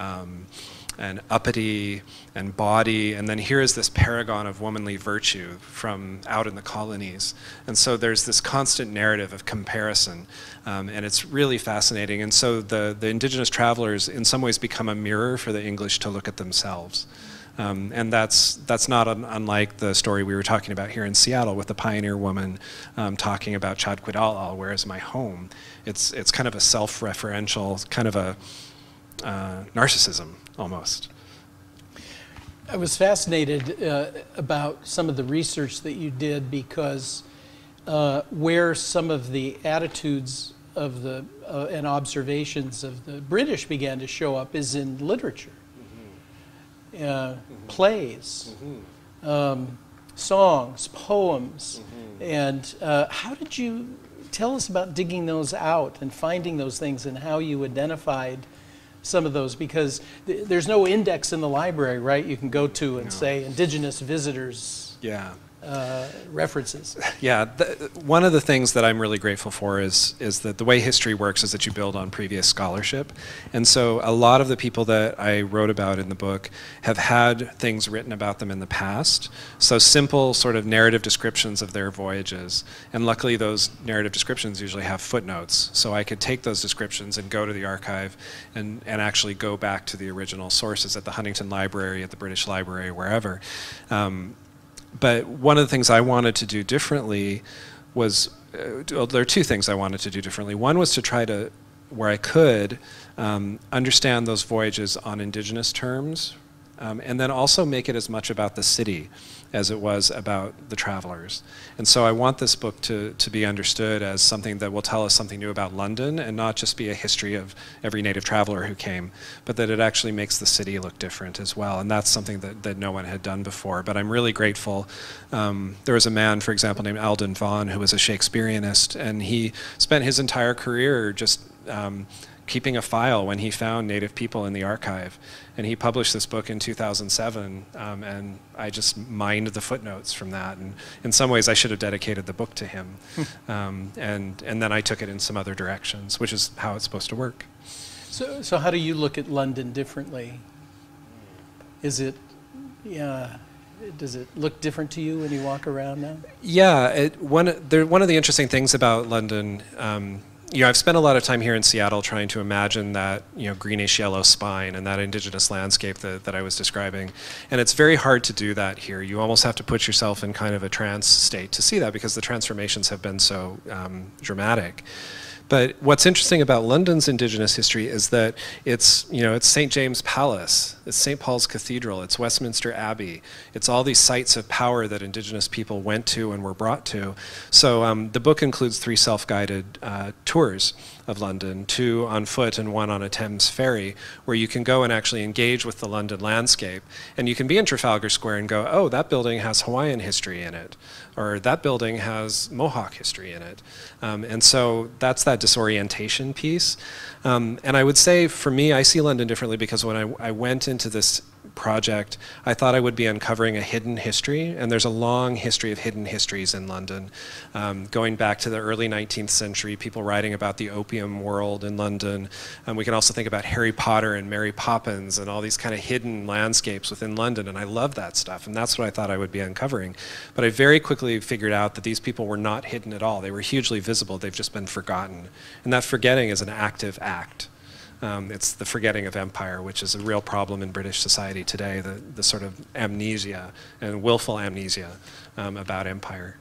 uppity and bawdy, and then here is this paragon of womanly virtue from out in the colonies. And so there's this constant narrative of comparison, and it's really fascinating. And so the indigenous travelers in some ways become a mirror for the English to look at themselves. And that's not unlike the story we were talking about here in Seattle with the pioneer woman talking about Chadquidalal, where is my home? It's kind of a self-referential, kind of a narcissism almost. I was fascinated about some of the research that you did, because where some of the attitudes of the and observations of the British began to show up is in literature, plays, songs, poems, and how did you tell us about digging those out and finding those things, and how you identified some of those? Because there's no index in the library, right? You can go to and say indigenous visitors. Yeah. References. Yeah, one of the things that I'm really grateful for is that the way history works is that you build on previous scholarship. And so a lot of the people that I wrote about in the book have had things written about them in the past. So simple sort of narrative descriptions of their voyages. And luckily those narrative descriptions usually have footnotes. So I could take those descriptions and go to the archive and actually go back to the original sources at the Huntington Library, at the British Library, wherever. But one of the things I wanted to do differently was, well, there are two things I wanted to do differently. One was to try to, where I could, understand those voyages on indigenous terms, and then also make it as much about the city as it was about the travelers. And so I want this book to be understood as something that will tell us something new about London, and not just be a history of every native traveler who came, but that it actually makes the city look different as well. And that's something that no one had done before. But I'm really grateful. There was a man, for example, named Alden Vaughan, who was a Shakespeareanist, and he spent his entire career just keeping a file when he found native people in the archive. And he published this book in 2007, and I just mined the footnotes from that. And in some ways I should have dedicated the book to him. And then I took it in some other directions, which is how it's supposed to work. So how do you look at London differently? Is it, does it look different to you when you walk around now? Yeah, one of the interesting things about London, I've spent a lot of time here in Seattle trying to imagine that, greenish-yellow spine and that indigenous landscape that I was describing. And it's very hard to do that here. You almost have to put yourself in kind of a trance state to see that, because the transformations have been so dramatic. But what's interesting about London's Indigenous history is that it's St. James Palace, it's St. Paul's Cathedral, it's Westminster Abbey, it's all these sites of power that Indigenous people went to and were brought to. So the book includes 3 self-guided tours of London, 2 on foot and 1 on a Thames ferry, where you can go and actually engage with the London landscape. And you can be in Trafalgar Square and go, oh, that building has Hawaiian history in it, or that building has Mohawk history in it. And so that's that disorientation piece. And I would say, for me, I see London differently because when I went into this project, I thought I would be uncovering a hidden history, and there's a long history of hidden histories in London, going back to the early 19th century, people writing about the opium world in London. We can also think about Harry Potter and Mary Poppins and all these kind of hidden landscapes within London, and I love that stuff, and that's what I thought I would be uncovering. But I very quickly figured out that these people were not hidden at all. They were hugely visible. They've just been forgotten, and that forgetting is an active act. It's the forgetting of empire, which is a real problem in British society today, the sort of amnesia and willful amnesia about empire.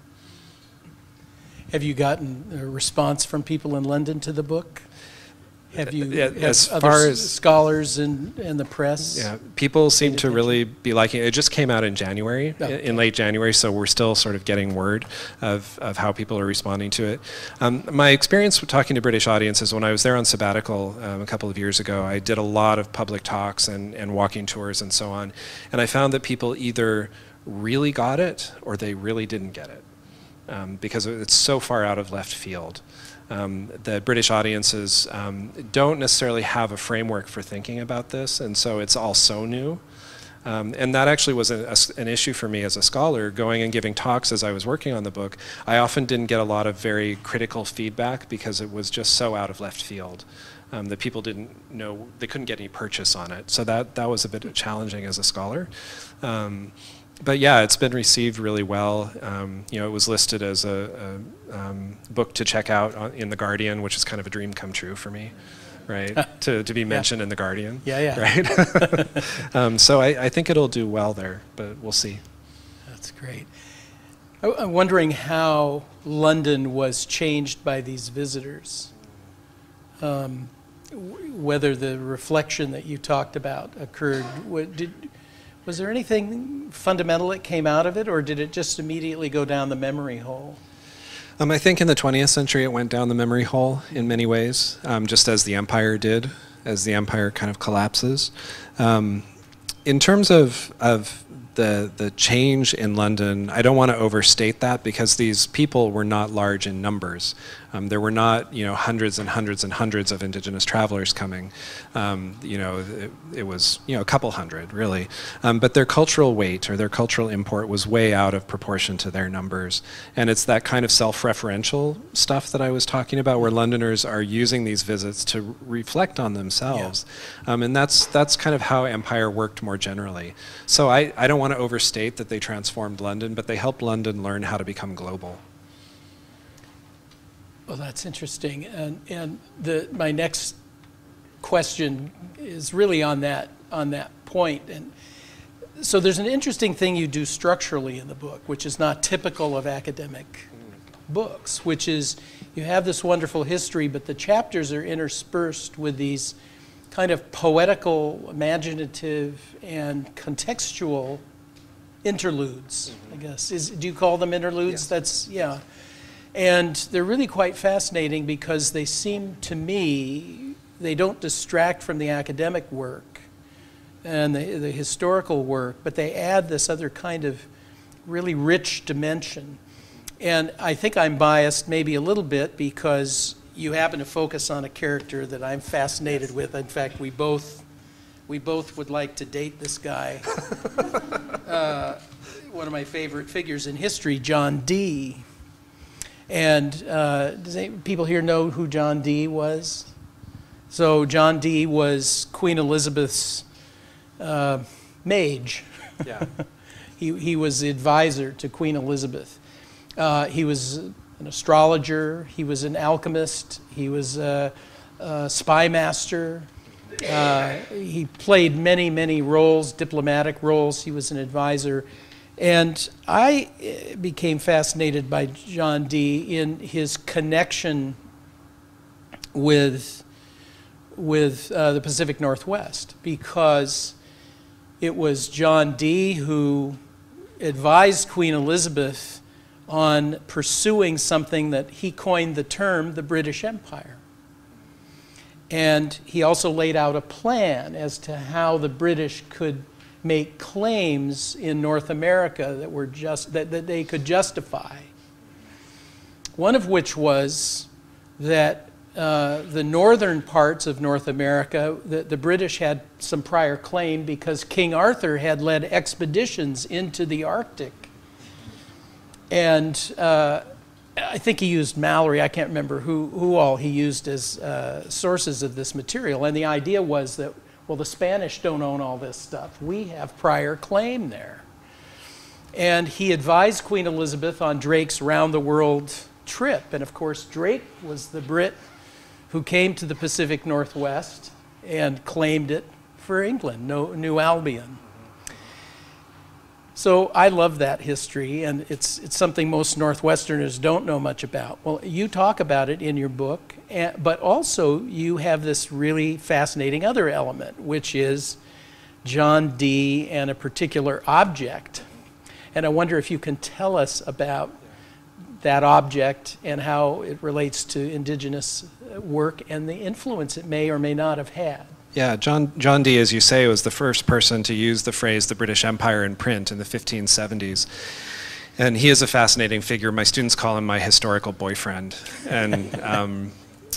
Have you gotten a response from people in London to the book? Have you, as have far other as scholars and the press? Yeah, people seem to really be liking it. It just came out in January, in late January, so we're still sort of getting word of how people are responding to it. My experience with talking to British audiences, when I was there on sabbatical a couple of years ago, I did a lot of public talks and walking tours and so on, and I found that people either really got it or they really didn't get it, because it's so far out of left field. That British audiences don't necessarily have a framework for thinking about this, and so it's all so new. And that actually was an issue for me as a scholar, going and giving talks as I was working on the book. I often didn't get a lot of very critical feedback because it was just so out of left field. That people didn't know, they couldn't get any purchase on it. So that was a bit challenging as a scholar. But yeah, it's been received really well. It was listed as a book to check out in The Guardian, which is kind of a dream come true for me, right? to be mentioned in The Guardian. Yeah. Right? So I think it'll do well there, but we'll see. That's great. I'm wondering how London was changed by these visitors. Whether the reflection that you talked about occurred. Was there anything fundamental that came out of it, or did it just immediately go down the memory hole? I think in the 20th century it went down the memory hole in many ways, just as the empire did, as the empire kind of collapses. In terms of the change in London, I don't want to overstate that because these people were not large in numbers. There were not, hundreds and hundreds and hundreds of indigenous travelers coming. It was, a couple hundred, really. But their cultural weight or their cultural import was way out of proportion to their numbers. And it's that kind of self-referential stuff that I was talking about, where Londoners are using these visits to reflect on themselves. Yeah. And that's kind of how empire worked more generally. So I don't want to overstate that they transformed London, but they helped London learn how to become global. Well, that's interesting, and my next question is really on that point. And so there's an interesting thing you do structurally in the book, which is not typical of academic books, which is you have this wonderful history, but the chapters are interspersed with these kind of poetical, imaginative, and contextual interludes, I guess. Do you call them interludes? Yes. Yeah. And they're really quite fascinating because they seem to me, they don't distract from the academic work and the historical work, but they add this other kind of really rich dimension. And I think I'm biased maybe a little bit because you happen to focus on a character that I'm fascinated with. In fact, we both would like to date this guy. One of my favorite figures in history, John Dee. And does people here know who John Dee was? So John Dee was Queen Elizabeth's mage. Yeah. He was the advisor to Queen Elizabeth. He was an astrologer. He was an alchemist. He was a spy master. He played many, many roles, diplomatic roles. He was an advisor. And I became fascinated by John Dee in his connection with the Pacific Northwest, because it was John Dee who advised Queen Elizabeth on pursuing something that he coined the term the British Empire. And he also laid out a plan as to how the British could make claims in North America that were that they could justify. One of which was that the northern parts of North America, the British had some prior claim because King Arthur had led expeditions into the Arctic. And I think he used Mallory, I can't remember who all he used as sources of this material. And the idea was that, well, the Spanish don't own all this stuff. We have prior claim there. And he advised Queen Elizabeth on Drake's round-the-world trip. And of course, Drake was the Brit who came to the Pacific Northwest and claimed it for England, New Albion. So I love that history, and it's something most Northwesterners don't know much about. Well, you talk about it in your book, but also you have this really fascinating other element, which is John Dee and a particular object. And I wonder if you can tell us about that object and how it relates to indigenous work and the influence it may or may not have had. Yeah, John Dee, as you say, was the first person to use the phrase the British Empire in print in the 1570s. And he is a fascinating figure. My students call him my historical boyfriend. And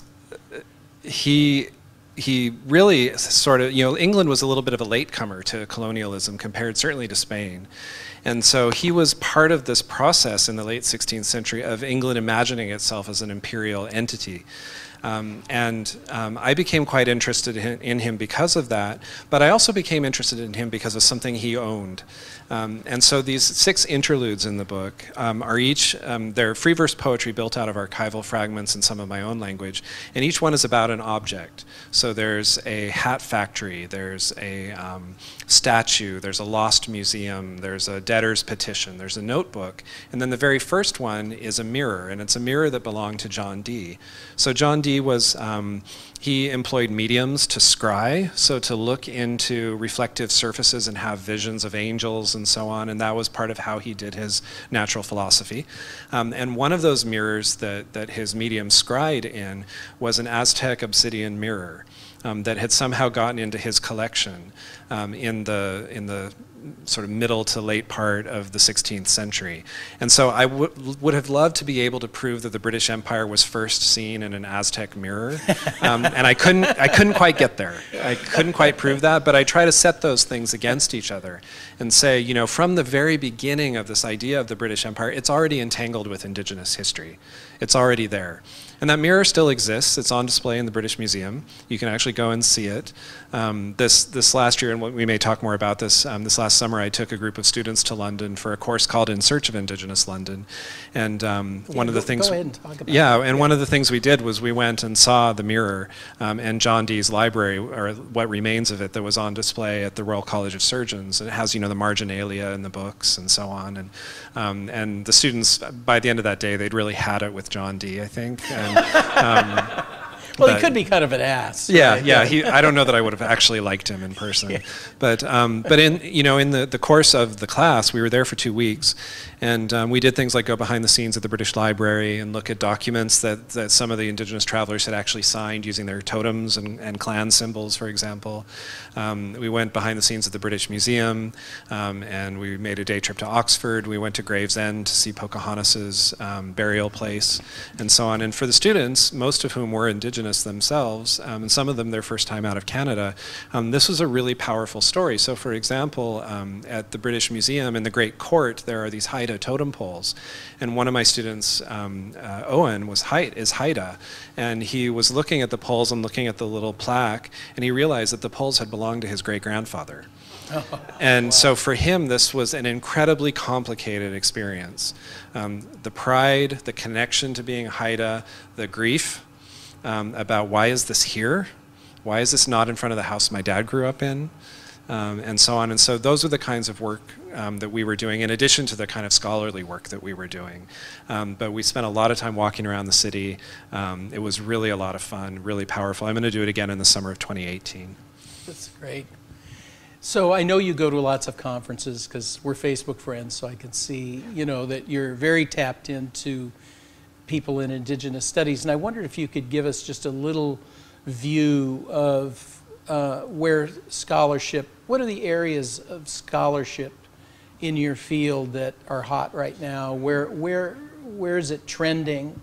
he really sort of, England was a little bit of a latecomer to colonialism compared certainly to Spain. And so he was part of this process in the late 16th century of England imagining itself as an imperial entity. I became quite interested in him because of that, but I also became interested in him because of something he owned. And so these 6 interludes in the book are each, they're free verse poetry built out of archival fragments and some of my own language, and each one is about an object. So there's a hat factory, there's a statue, there's a lost museum, there's a debtor's petition, there's a notebook, and then the very first one is a mirror, and it's a mirror that belonged to John Dee. So John Dee was, he employed mediums to scry, so to look into reflective surfaces and have visions of angels and so on, and that was part of how he did his natural philosophy. And one of those mirrors that his medium scried in was an Aztec obsidian mirror that had somehow gotten into his collection in the sort of middle to late part of the 16th century. And so I would have loved to be able to prove that the British Empire was first seen in an Aztec mirror. And I couldn't quite get there. I couldn't quite prove that, but I try to set those things against each other and say, from the very beginning of this idea of the British Empire, it's already entangled with indigenous history. It's already there. And that mirror still exists. It's on display in the British Museum. You can actually go and see it. This last year, and we may talk more about this, this last summer I took a group of students to London for a course called In Search of Indigenous London. And one of the things... Go ahead and talk about and one of the things we did was we went and saw the mirror and John Dee's library, or what remains of it, that was on display at the Royal College of Surgeons. And it has, the marginalia and the books and so on. And the students, by the end of that day, they'd really had it with John Dee, I think. Well, he could be kind of an ass. Yeah, right? yeah. I don't know that I would have actually liked him in person, yeah. But in in the course of the class, we were there for 2 weeks, and we did things like go behind the scenes at the British Library and look at documents that some of the indigenous travelers had actually signed using their totems and clan symbols, for example. We went behind the scenes at the British Museum, and we made a day trip to Oxford. We went to Gravesend to see Pocahontas's burial place, and so on. And for the students, most of whom were indigenous themselves, and some of them their first time out of Canada, this was a really powerful story. So for example, at the British Museum in the Great Court, there are these Haida totem poles. And one of my students, Owen, is Haida. And he was looking at the poles and looking at the little plaque, and he realized that the poles had belonged to his great-grandfather. And wow. So for him, this was an incredibly complicated experience. The pride, the connection to being Haida, the grief, about why is this here? Why is this not in front of the house my dad grew up in? and so on. And so those are the kinds of work that we were doing, in addition to the kind of scholarly work that we were doing. But we spent a lot of time walking around the city. It was really a lot of fun, really powerful. I'm going to do it again in the summer of 2018. That's great. So I know you go to lots of conferences because we're Facebook friends, so I can see, you know, that you're very tapped into people in Indigenous studies. And I wondered if you could give us just a little view of where scholarship, what are the areas of scholarship in your field that are hot right now? Where is it trending?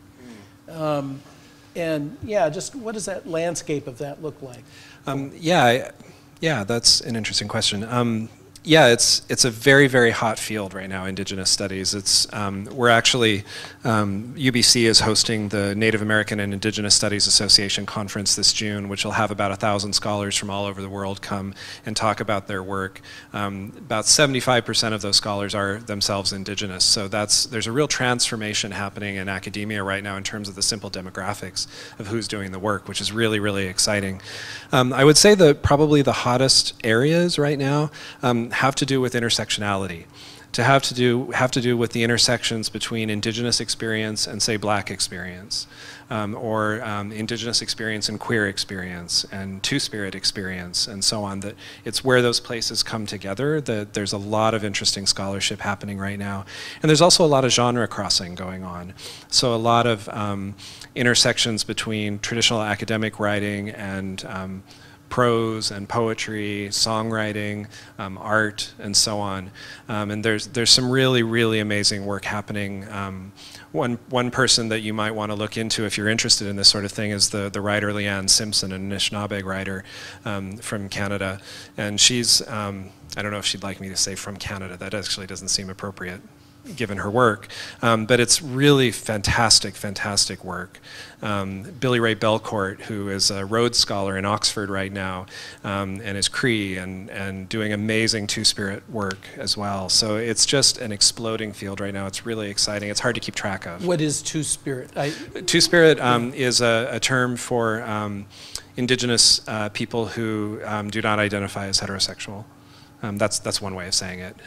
And yeah, just what does that landscape of that look like? Yeah, that's an interesting question. Yeah, it's a very, very hot field right now, Indigenous studies. It's we're actually, UBC is hosting the Native American and Indigenous Studies Association conference this June, which will have about 1,000 scholars from all over the world come and talk about their work. About 75% of those scholars are themselves Indigenous, so there's a real transformation happening in academia right now in terms of the simple demographics of who's doing the work, which is really, really exciting. I would say that probably the hottest areas right now have to do with intersectionality, have to do with the intersections between Indigenous experience and, say, Black experience, or Indigenous experience and queer experience and Two-Spirit experience and so on. That it's where those places come together. That there's a lot of interesting scholarship happening right now, and there's also a lot of genre crossing going on. So a lot of intersections between traditional academic writing and prose and poetry, songwriting, art, and so on. And there's some really, really amazing work happening. One person that you might want to look into if you're interested in this sort of thing is the writer Leanne Simpson, an Anishinaabe writer from Canada. And she's, I don't know if she'd like me to say from Canada. That actually doesn't seem appropriate given her work, but it's really fantastic, fantastic work. Billy Ray Belcourt, who is a Rhodes Scholar in Oxford right now, and is Cree and doing amazing Two-Spirit work as well. So it's just an exploding field right now. It's really exciting. It's hard to keep track of. What is Two-Spirit? Two-Spirit is a term for Indigenous people who do not identify as heterosexual. That's one way of saying it.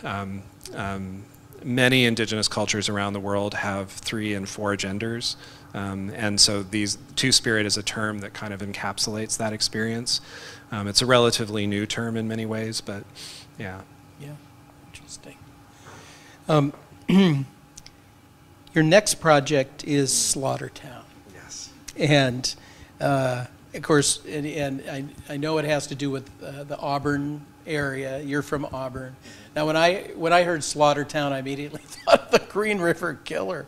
Many Indigenous cultures around the world have 3 and 4 genders, and so Two-Spirit is a term that kind of encapsulates that experience. It's a relatively new term in many ways, but yeah. Yeah, interesting. Your next project is Slaughtertown. Yes. And of course, and I know it has to do with the Auburn area. You're from Auburn. Now, when I heard Slaughtertown, I immediately thought of the Green River Killer.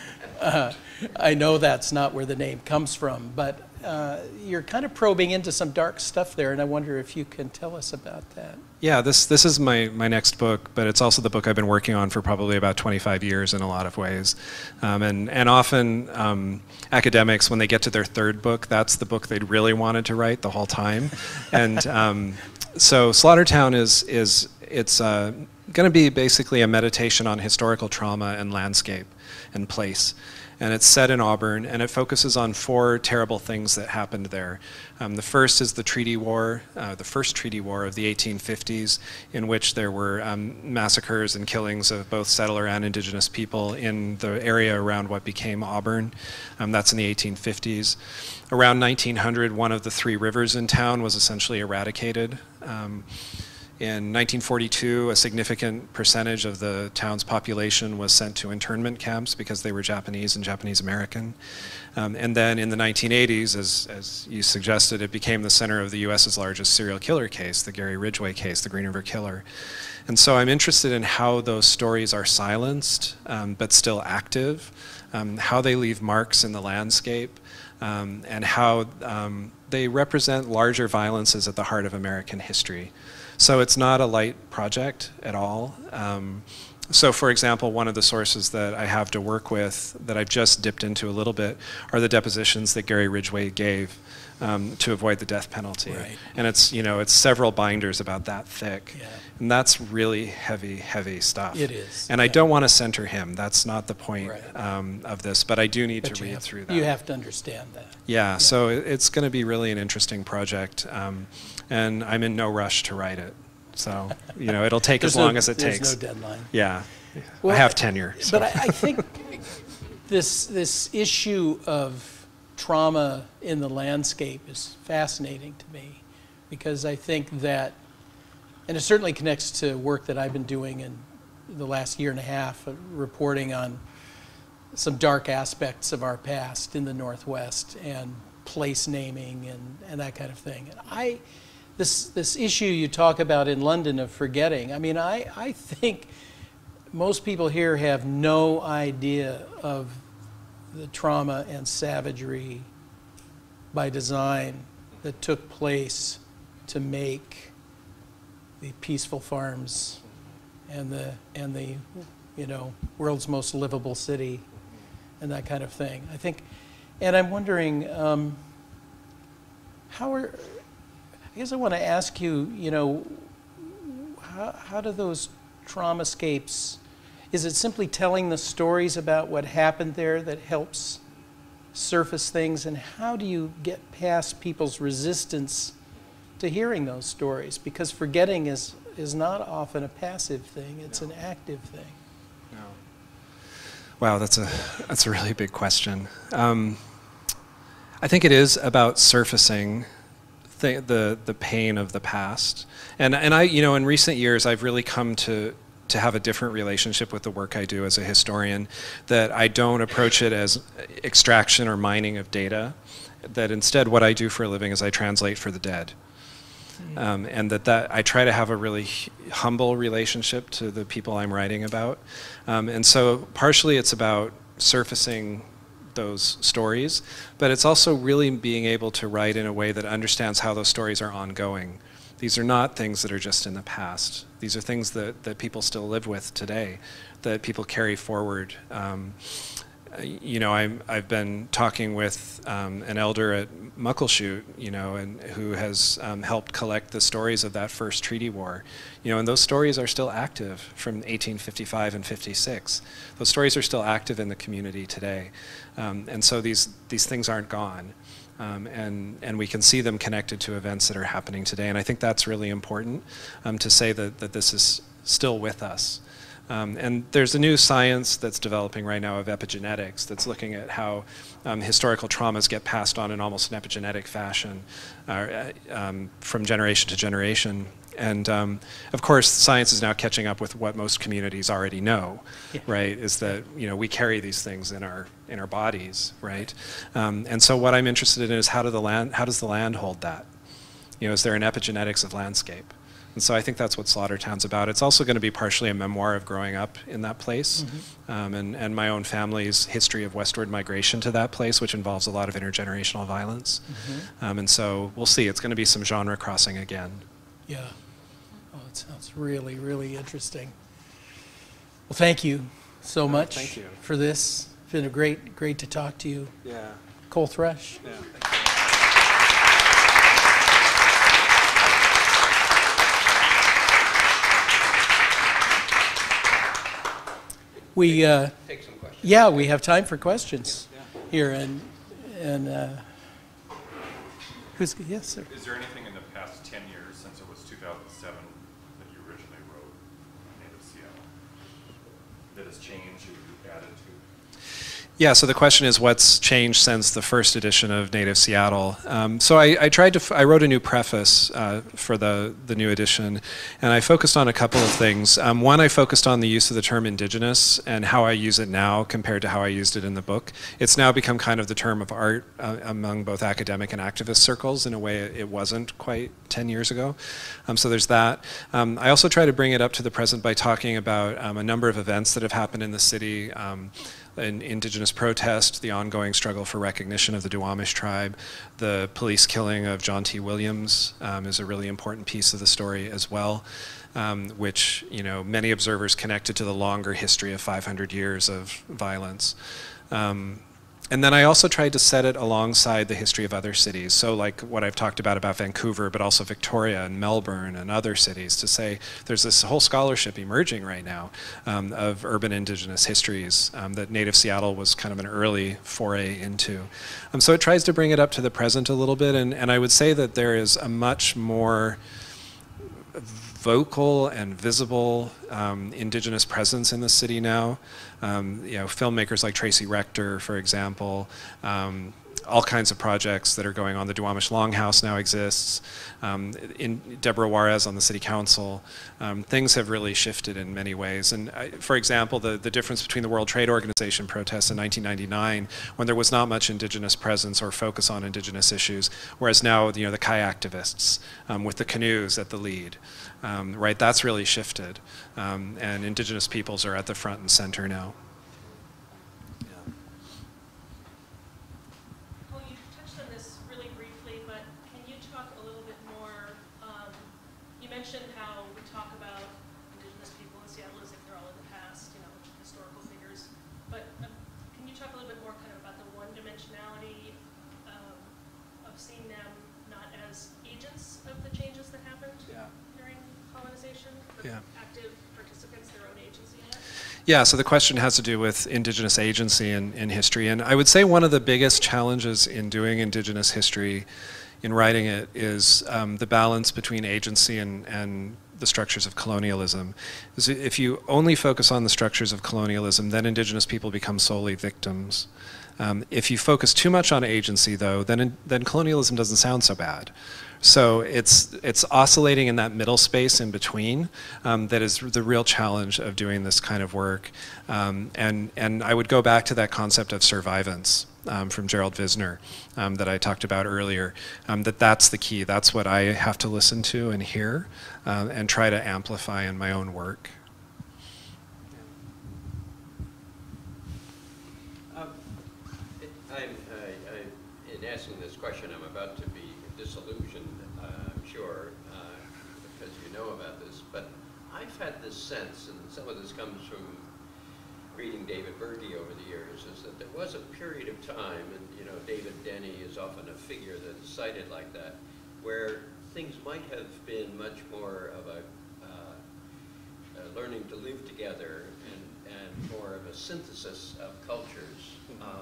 I know that's not where the name comes from, but you're kind of probing into some dark stuff there, and I wonder if you can tell us about that. Yeah, this is my next book, but it's also the book I've been working on for probably about 25 years in a lot of ways. And often academics, when they get to their 3rd book, that's the book they'd really wanted to write the whole time. And so Slaughtertown it's going to be basically a meditation on historical trauma and landscape and place. And it's set in Auburn, and it focuses on 4 terrible things that happened there. The first is the Treaty War, the first Treaty War of the 1850s, in which there were massacres and killings of both settler and Indigenous people in the area around what became Auburn. That's in the 1850s. Around 1900, one of the 3 rivers in town was essentially eradicated. In 1942, a significant percentage of the town's population was sent to internment camps because they were Japanese and Japanese American. And then in the 1980s, as you suggested, it became the center of the US's largest serial killer case, the Gary Ridgway case, the Green River Killer. And so I'm interested in how those stories are silenced, but still active, how they leave marks in the landscape, and how they represent larger violences at the heart of American history. So it's not a light project at all. So for example, one of the sources that I have to work with that I've just dipped into a little bit are the depositions that Gary Ridgway gave to avoid the death penalty. Right. And it's several binders about that thick. Yeah. And that's really heavy, heavy stuff. It is. And I don't want to center him. That's not the point Right. Of this, but I do need to read through that. You have to understand that. Yeah, so it's going to be really an interesting project. And I'm in no rush to write it. So, you know, it'll take as long as it takes. There's no deadline. Yeah. Well, I have tenure. So. But I think this issue of trauma in the landscape is fascinating to me, because I think that, and it certainly connects to work that I've been doing in the last year and a half, reporting on some dark aspects of our past in the Northwest and place naming and that kind of thing. And this issue you talk about in London of forgetting, I mean, I think most people here have no idea of the trauma and savagery by design that took place to make the peaceful farms and the you know, world's most livable city and that kind of thing. I think, and I'm wondering, I guess I want to ask you, you know, how do those traumascapes, is it simply telling the stories about what happened there that helps surface things, and how do you get past people's resistance to hearing those stories? Because forgetting is not often a passive thing, it's an active thing. No. Wow, that's a really big question. I think it is about surfacing the pain of the past. And I, you know, in recent years, I've really come to have a different relationship with the work I do as a historian, that I don't approach it as extraction or mining of data, that instead what I do for a living is I translate for the dead. And that I try to have a really humble relationship to the people I'm writing about. And so partially it's about surfacing those stories, but it's also really being able to write in a way that understands how those stories are ongoing. These are not things that are just in the past. These are things that people still live with today, that people carry forward. You know, I've been talking with an elder at Muckleshoot, you know, and who has helped collect the stories of that first treaty war. You know, and those stories are still active from 1855 and 56. Those stories are still active in the community today. And so these things aren't gone. And we can see them connected to events that are happening today. And I think that's really important to say that this is still with us. And there's a new science that's developing right now of epigenetics that's looking at how historical traumas get passed on in almost an epigenetic fashion from generation to generation. And of course, science is now catching up with what most communities already know, yeah. Right? Is that, you know, we carry these things in our bodies, right? And so what I'm interested in is how does the land hold that? You know, is there an epigenetics of landscape? And so I think that's what Slaughtertown's about. It's also going to be partially a memoir of growing up in that place, and my own family's history of westward migration to that place, which involves a lot of intergenerational violence. And so we'll see. It's going to be some genre crossing again. Yeah. Oh, it sounds really, really interesting. Well, thank you so much thank you. For this. It's been great to talk to you. Yeah. Coll Thrush. Yeah. We take some questions. Yeah, we have time for questions here, and who's yes, sir. Is there anything in the past 10 years since it was 2007 that you originally wrote Native Seattle that has changed or you added to? Yeah, so the question is what's changed since the first edition of Native Seattle. So I wrote a new preface for the new edition, and I focused on a couple of things. One, I focused on the use of the term indigenous and how I use it now compared to how I used it in the book. It's now become kind of the term of art among both academic and activist circles in a way it wasn't quite 10 years ago. So there's that. I also try to bring it up to the present by talking about a number of events that have happened in the city. An indigenous protest, the ongoing struggle for recognition of the Duwamish tribe, the police killing of John T. Williams is a really important piece of the story as well, which, you know, many observers connected to the longer history of 500 years of violence. And then I also tried to set it alongside the history of other cities. So like what I've talked about Vancouver, but also Victoria and Melbourne and other cities, to say there's this whole scholarship emerging right now of urban indigenous histories that Native Seattle was kind of an early foray into. So it tries to bring it up to the present a little bit, and I would say that there is a much more vocal and visible indigenous presence in the city now. You know, filmmakers like Tracy Rector, for example, all kinds of projects that are going on. The Duwamish Longhouse now exists. In Deborah Juarez on the city council. Things have really shifted in many ways. And for example, the difference between the World Trade Organization protests in 1999, when there was not much indigenous presence or focus on indigenous issues, whereas now, you know, the kayak activists with the canoes at the lead, right? That's really shifted. And indigenous peoples are at the front and center now. Mentioned how we talk about indigenous people in Seattle as if they're all in the past, you know, historical figures. But can you talk a little bit more kind of about the one-dimensionality of seeing them not as agents of the changes that happened during colonization, but active participants, their own agency in it? Yeah, so the question has to do with indigenous agency in history. And I would say one of the biggest challenges in doing indigenous history in writing it is the balance between agency and the structures of colonialism. If you only focus on the structures of colonialism, then indigenous people become solely victims. If you focus too much on agency, though, then colonialism doesn't sound so bad. So it's oscillating in that middle space in between that is the real challenge of doing this kind of work. And I would go back to that concept of survivance. From Gerald Visner that I talked about earlier, that's the key. That's what I have to listen to and hear and try to amplify in my own work. In asking this question, I'm about to be disillusioned, I'm sure, because you know about this, but I've had this sense, and some of this comes from reading David Berger over the years, is that there was a period of time, and you know, David Denny is often a figure that is cited like that, where things might have been much more of a learning to live together and more of a synthesis of cultures.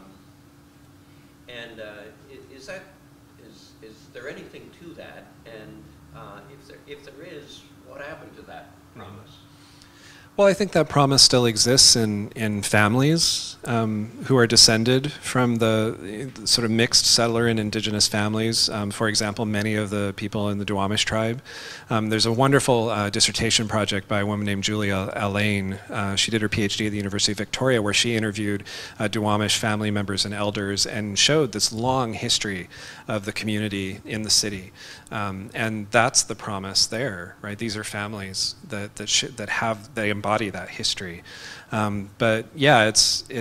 Is there anything to that? And if there is, what happened to that promise? Well, I think that promise still exists in families who are descended from the sort of mixed settler and indigenous families. For example, many of the people in the Duwamish tribe. There's a wonderful dissertation project by a woman named Julia Allain. She did her PhD at the University of Victoria, where she interviewed Duwamish family members and elders and showed this long history of the community in the city. And that's the promise there, right? These are families that embody that history. But yeah,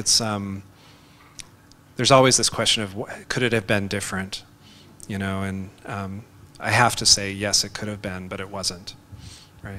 there's always this question of could it have been different, you know? And I have to say yes, it could have been, but it wasn't, right?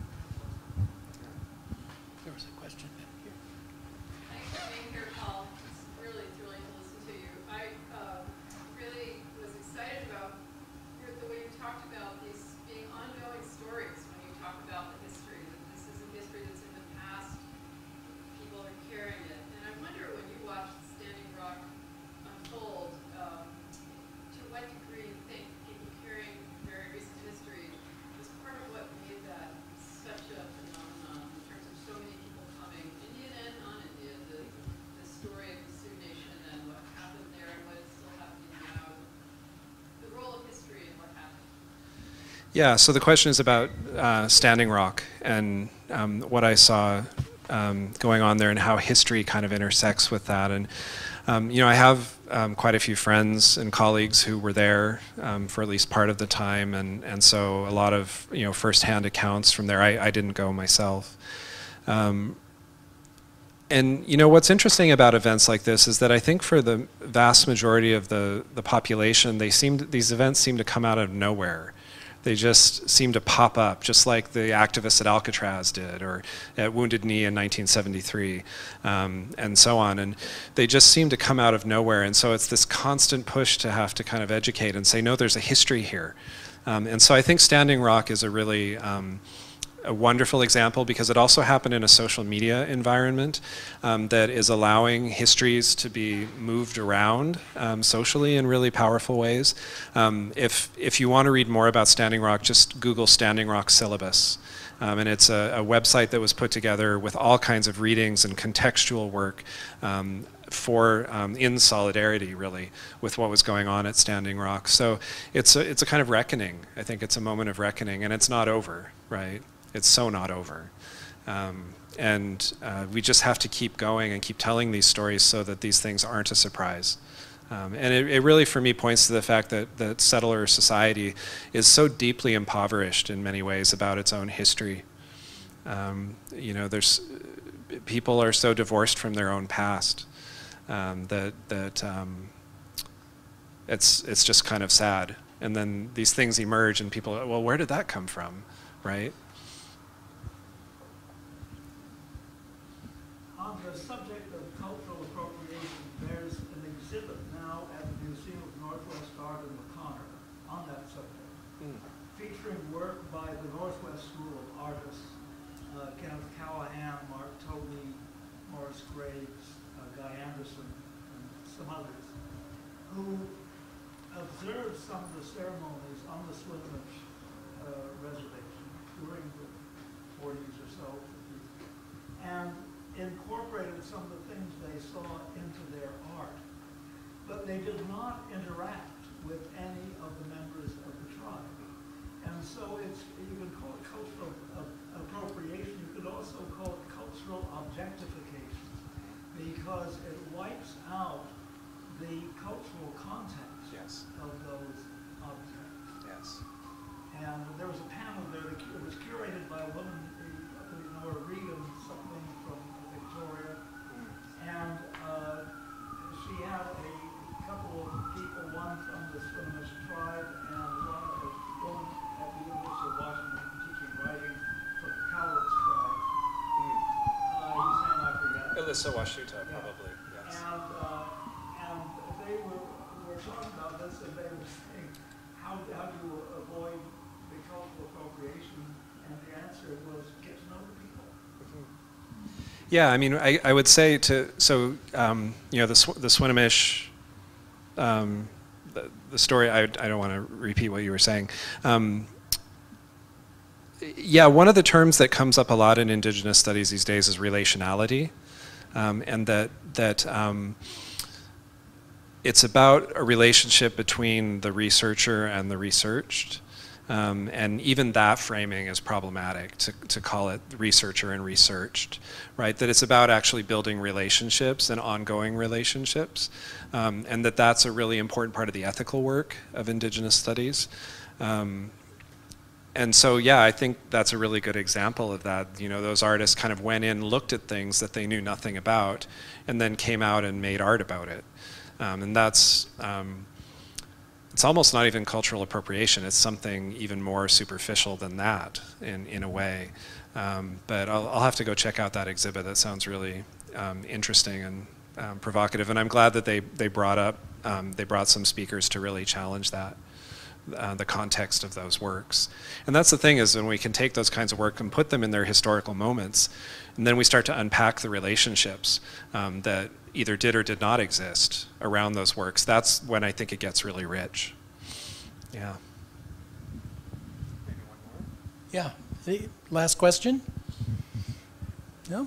There was a question back here. Thanks for being here, Coll. It's really thrilling to listen to you. I really was excited about the way you talked about these being ongoing stories when you talk about the history, that this is a history that's in the past, people are carrying it. And I wonder when you watch Standing Rock unfold, to what degree you think people carrying very recent history was part of what made that such a phenomenon in terms of so many people coming, Indian and non-Indian, the story of the Sioux Nation and what happened there and what is still happening now, the role of history and what happened. Yeah, so the question is about Standing Rock and what I saw going on there and how history kind of intersects with that. And you know, I have quite a few friends and colleagues who were there for at least part of the time, and so a lot of, you know, firsthand accounts from there. I didn't go myself. And you know, what's interesting about events like this is that I think for the vast majority of the population, these events seem to come out of nowhere. They just seem to pop up, just like the activists at Alcatraz did, or at Wounded Knee in 1973, and so on. And they just seem to come out of nowhere. And so it's this constant push to have to kind of educate and say, no, there's a history here. And so I think Standing Rock is a really a wonderful example because it also happened in a social media environment that is allowing histories to be moved around socially in really powerful ways. If you want to read more about Standing Rock, just Google Standing Rock syllabus. And it's a website that was put together with all kinds of readings and contextual work in solidarity, really, with what was going on at Standing Rock. So it's a kind of reckoning. I think it's a moment of reckoning, and it's not over, right? It's so not over. We just have to keep going and keep telling these stories so that these things aren't a surprise. And it really, for me, points to the fact that settler society is so deeply impoverished in many ways about its own history. You know, people are so divorced from their own past it's just kind of sad. And then these things emerge, and people are, well, where did that come from, right? On the subject of cultural appropriation, there's an exhibit now at the Museum of Northwest Art in O'Connor on that subject, featuring work by the Northwest School of Artists, Kenneth Callahan, Mark Tobey, Morris Graves, Guy Anderson, and some others, who observed some of the ceremonies on the Swinomish reservation during the 40s or so, 50s, and incorporated some of the things they saw into their art. But they did not interact with any of the members of the tribe. And so you could call it cultural appropriation. You could also call it cultural objectification, because it wipes out the cultural context of those objects. Yes. And there was a panel there that it was curated by a woman, Nora Regan, something from Victoria, and she had a couple of people, one from the Swinomish tribe and one a woman at the University of Washington teaching writing from the Cowlitz tribe. Whose name I forget. Alyssa Washuta, probably, yes. And they were talking about this, and they were saying, how do you avoid the cultural appropriation? And the answer was, get to know the people. Yeah, I mean, I would say you know, the Swinomish, the story, I don't want to repeat what you were saying. Yeah, one of the terms that comes up a lot in Indigenous studies these days is relationality, and that it's about a relationship between the researcher and the researched. And even that framing is problematic, to call it researcher and researched, right? That it's about actually building relationships and ongoing relationships, and that's a really important part of the ethical work of Indigenous studies. And so, yeah, I think that's a really good example of that. You know, those artists kind of went in, looked at things that they knew nothing about, and then came out and made art about it. And that's, it's almost not even cultural appropriation. It's something even more superficial than that, in a way. But I'll have to go check out that exhibit. That sounds really interesting and provocative. And I'm glad that they brought some speakers to really challenge that. The context of those works. And that's the thing, is when we can take those kinds of work and put them in their historical moments, and then we start to unpack the relationships that either did or did not exist around those works, that's when I think it gets really rich. Yeah. Maybe one more? Yeah. The last question? No?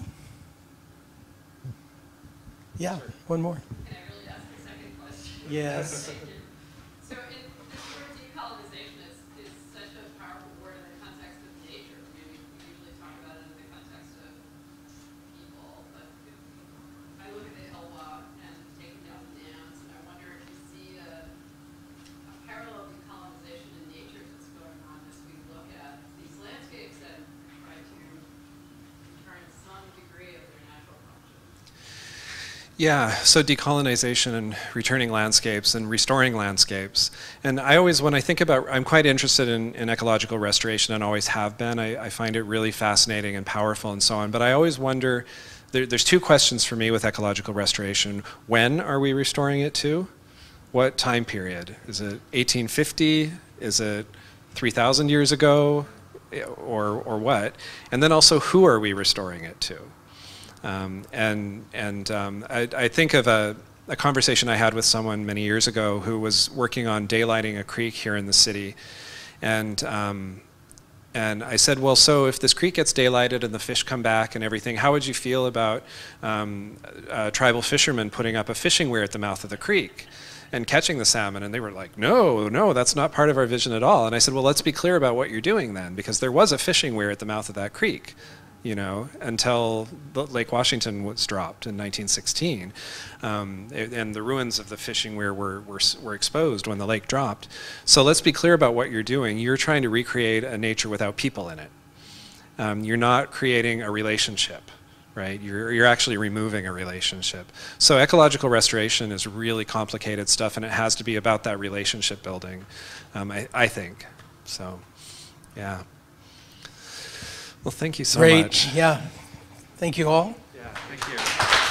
Yeah, one more. Can I really ask the second question? Yes. So this word decolonization is such a powerful word in the context of nature. I mean, we usually talk about it in the context of people, but I look at the Elwha and taking down the dams, and I wonder if you see a parallel decolonization in nature that's going on as we look at these landscapes and try to return some degree of their natural function. Yeah, so decolonization and returning landscapes and restoring landscapes. And I always, when I think about, I'm quite interested in ecological restoration and always have been. I find it really fascinating and powerful and so on. But I always wonder, there's two questions for me with ecological restoration. When are we restoring it to? What time period? Is it 1850? Is it 3,000 years ago? or what? And then also, who are we restoring it to? I think of a conversation I had with someone many years ago who was working on daylighting a creek here in the city. And I said, well, so if this creek gets daylighted and the fish come back and everything, how would you feel about tribal fishermen putting up a fishing weir at the mouth of the creek and catching the salmon? And they were like, no, that's not part of our vision at all. And I said, well, let's be clear about what you're doing then, because there was a fishing weir at the mouth of that creek, you know, until Lake Washington was dropped in 1916. And the ruins of the fishing weir were exposed when the lake dropped. So let's be clear about what you're doing. You're trying to recreate a nature without people in it. You're not creating a relationship, right? You're actually removing a relationship. So ecological restoration is really complicated stuff, and it has to be about that relationship building, I think. So, yeah. Well, thank you so much. Great, yeah. Thank you all. Yeah, thank you.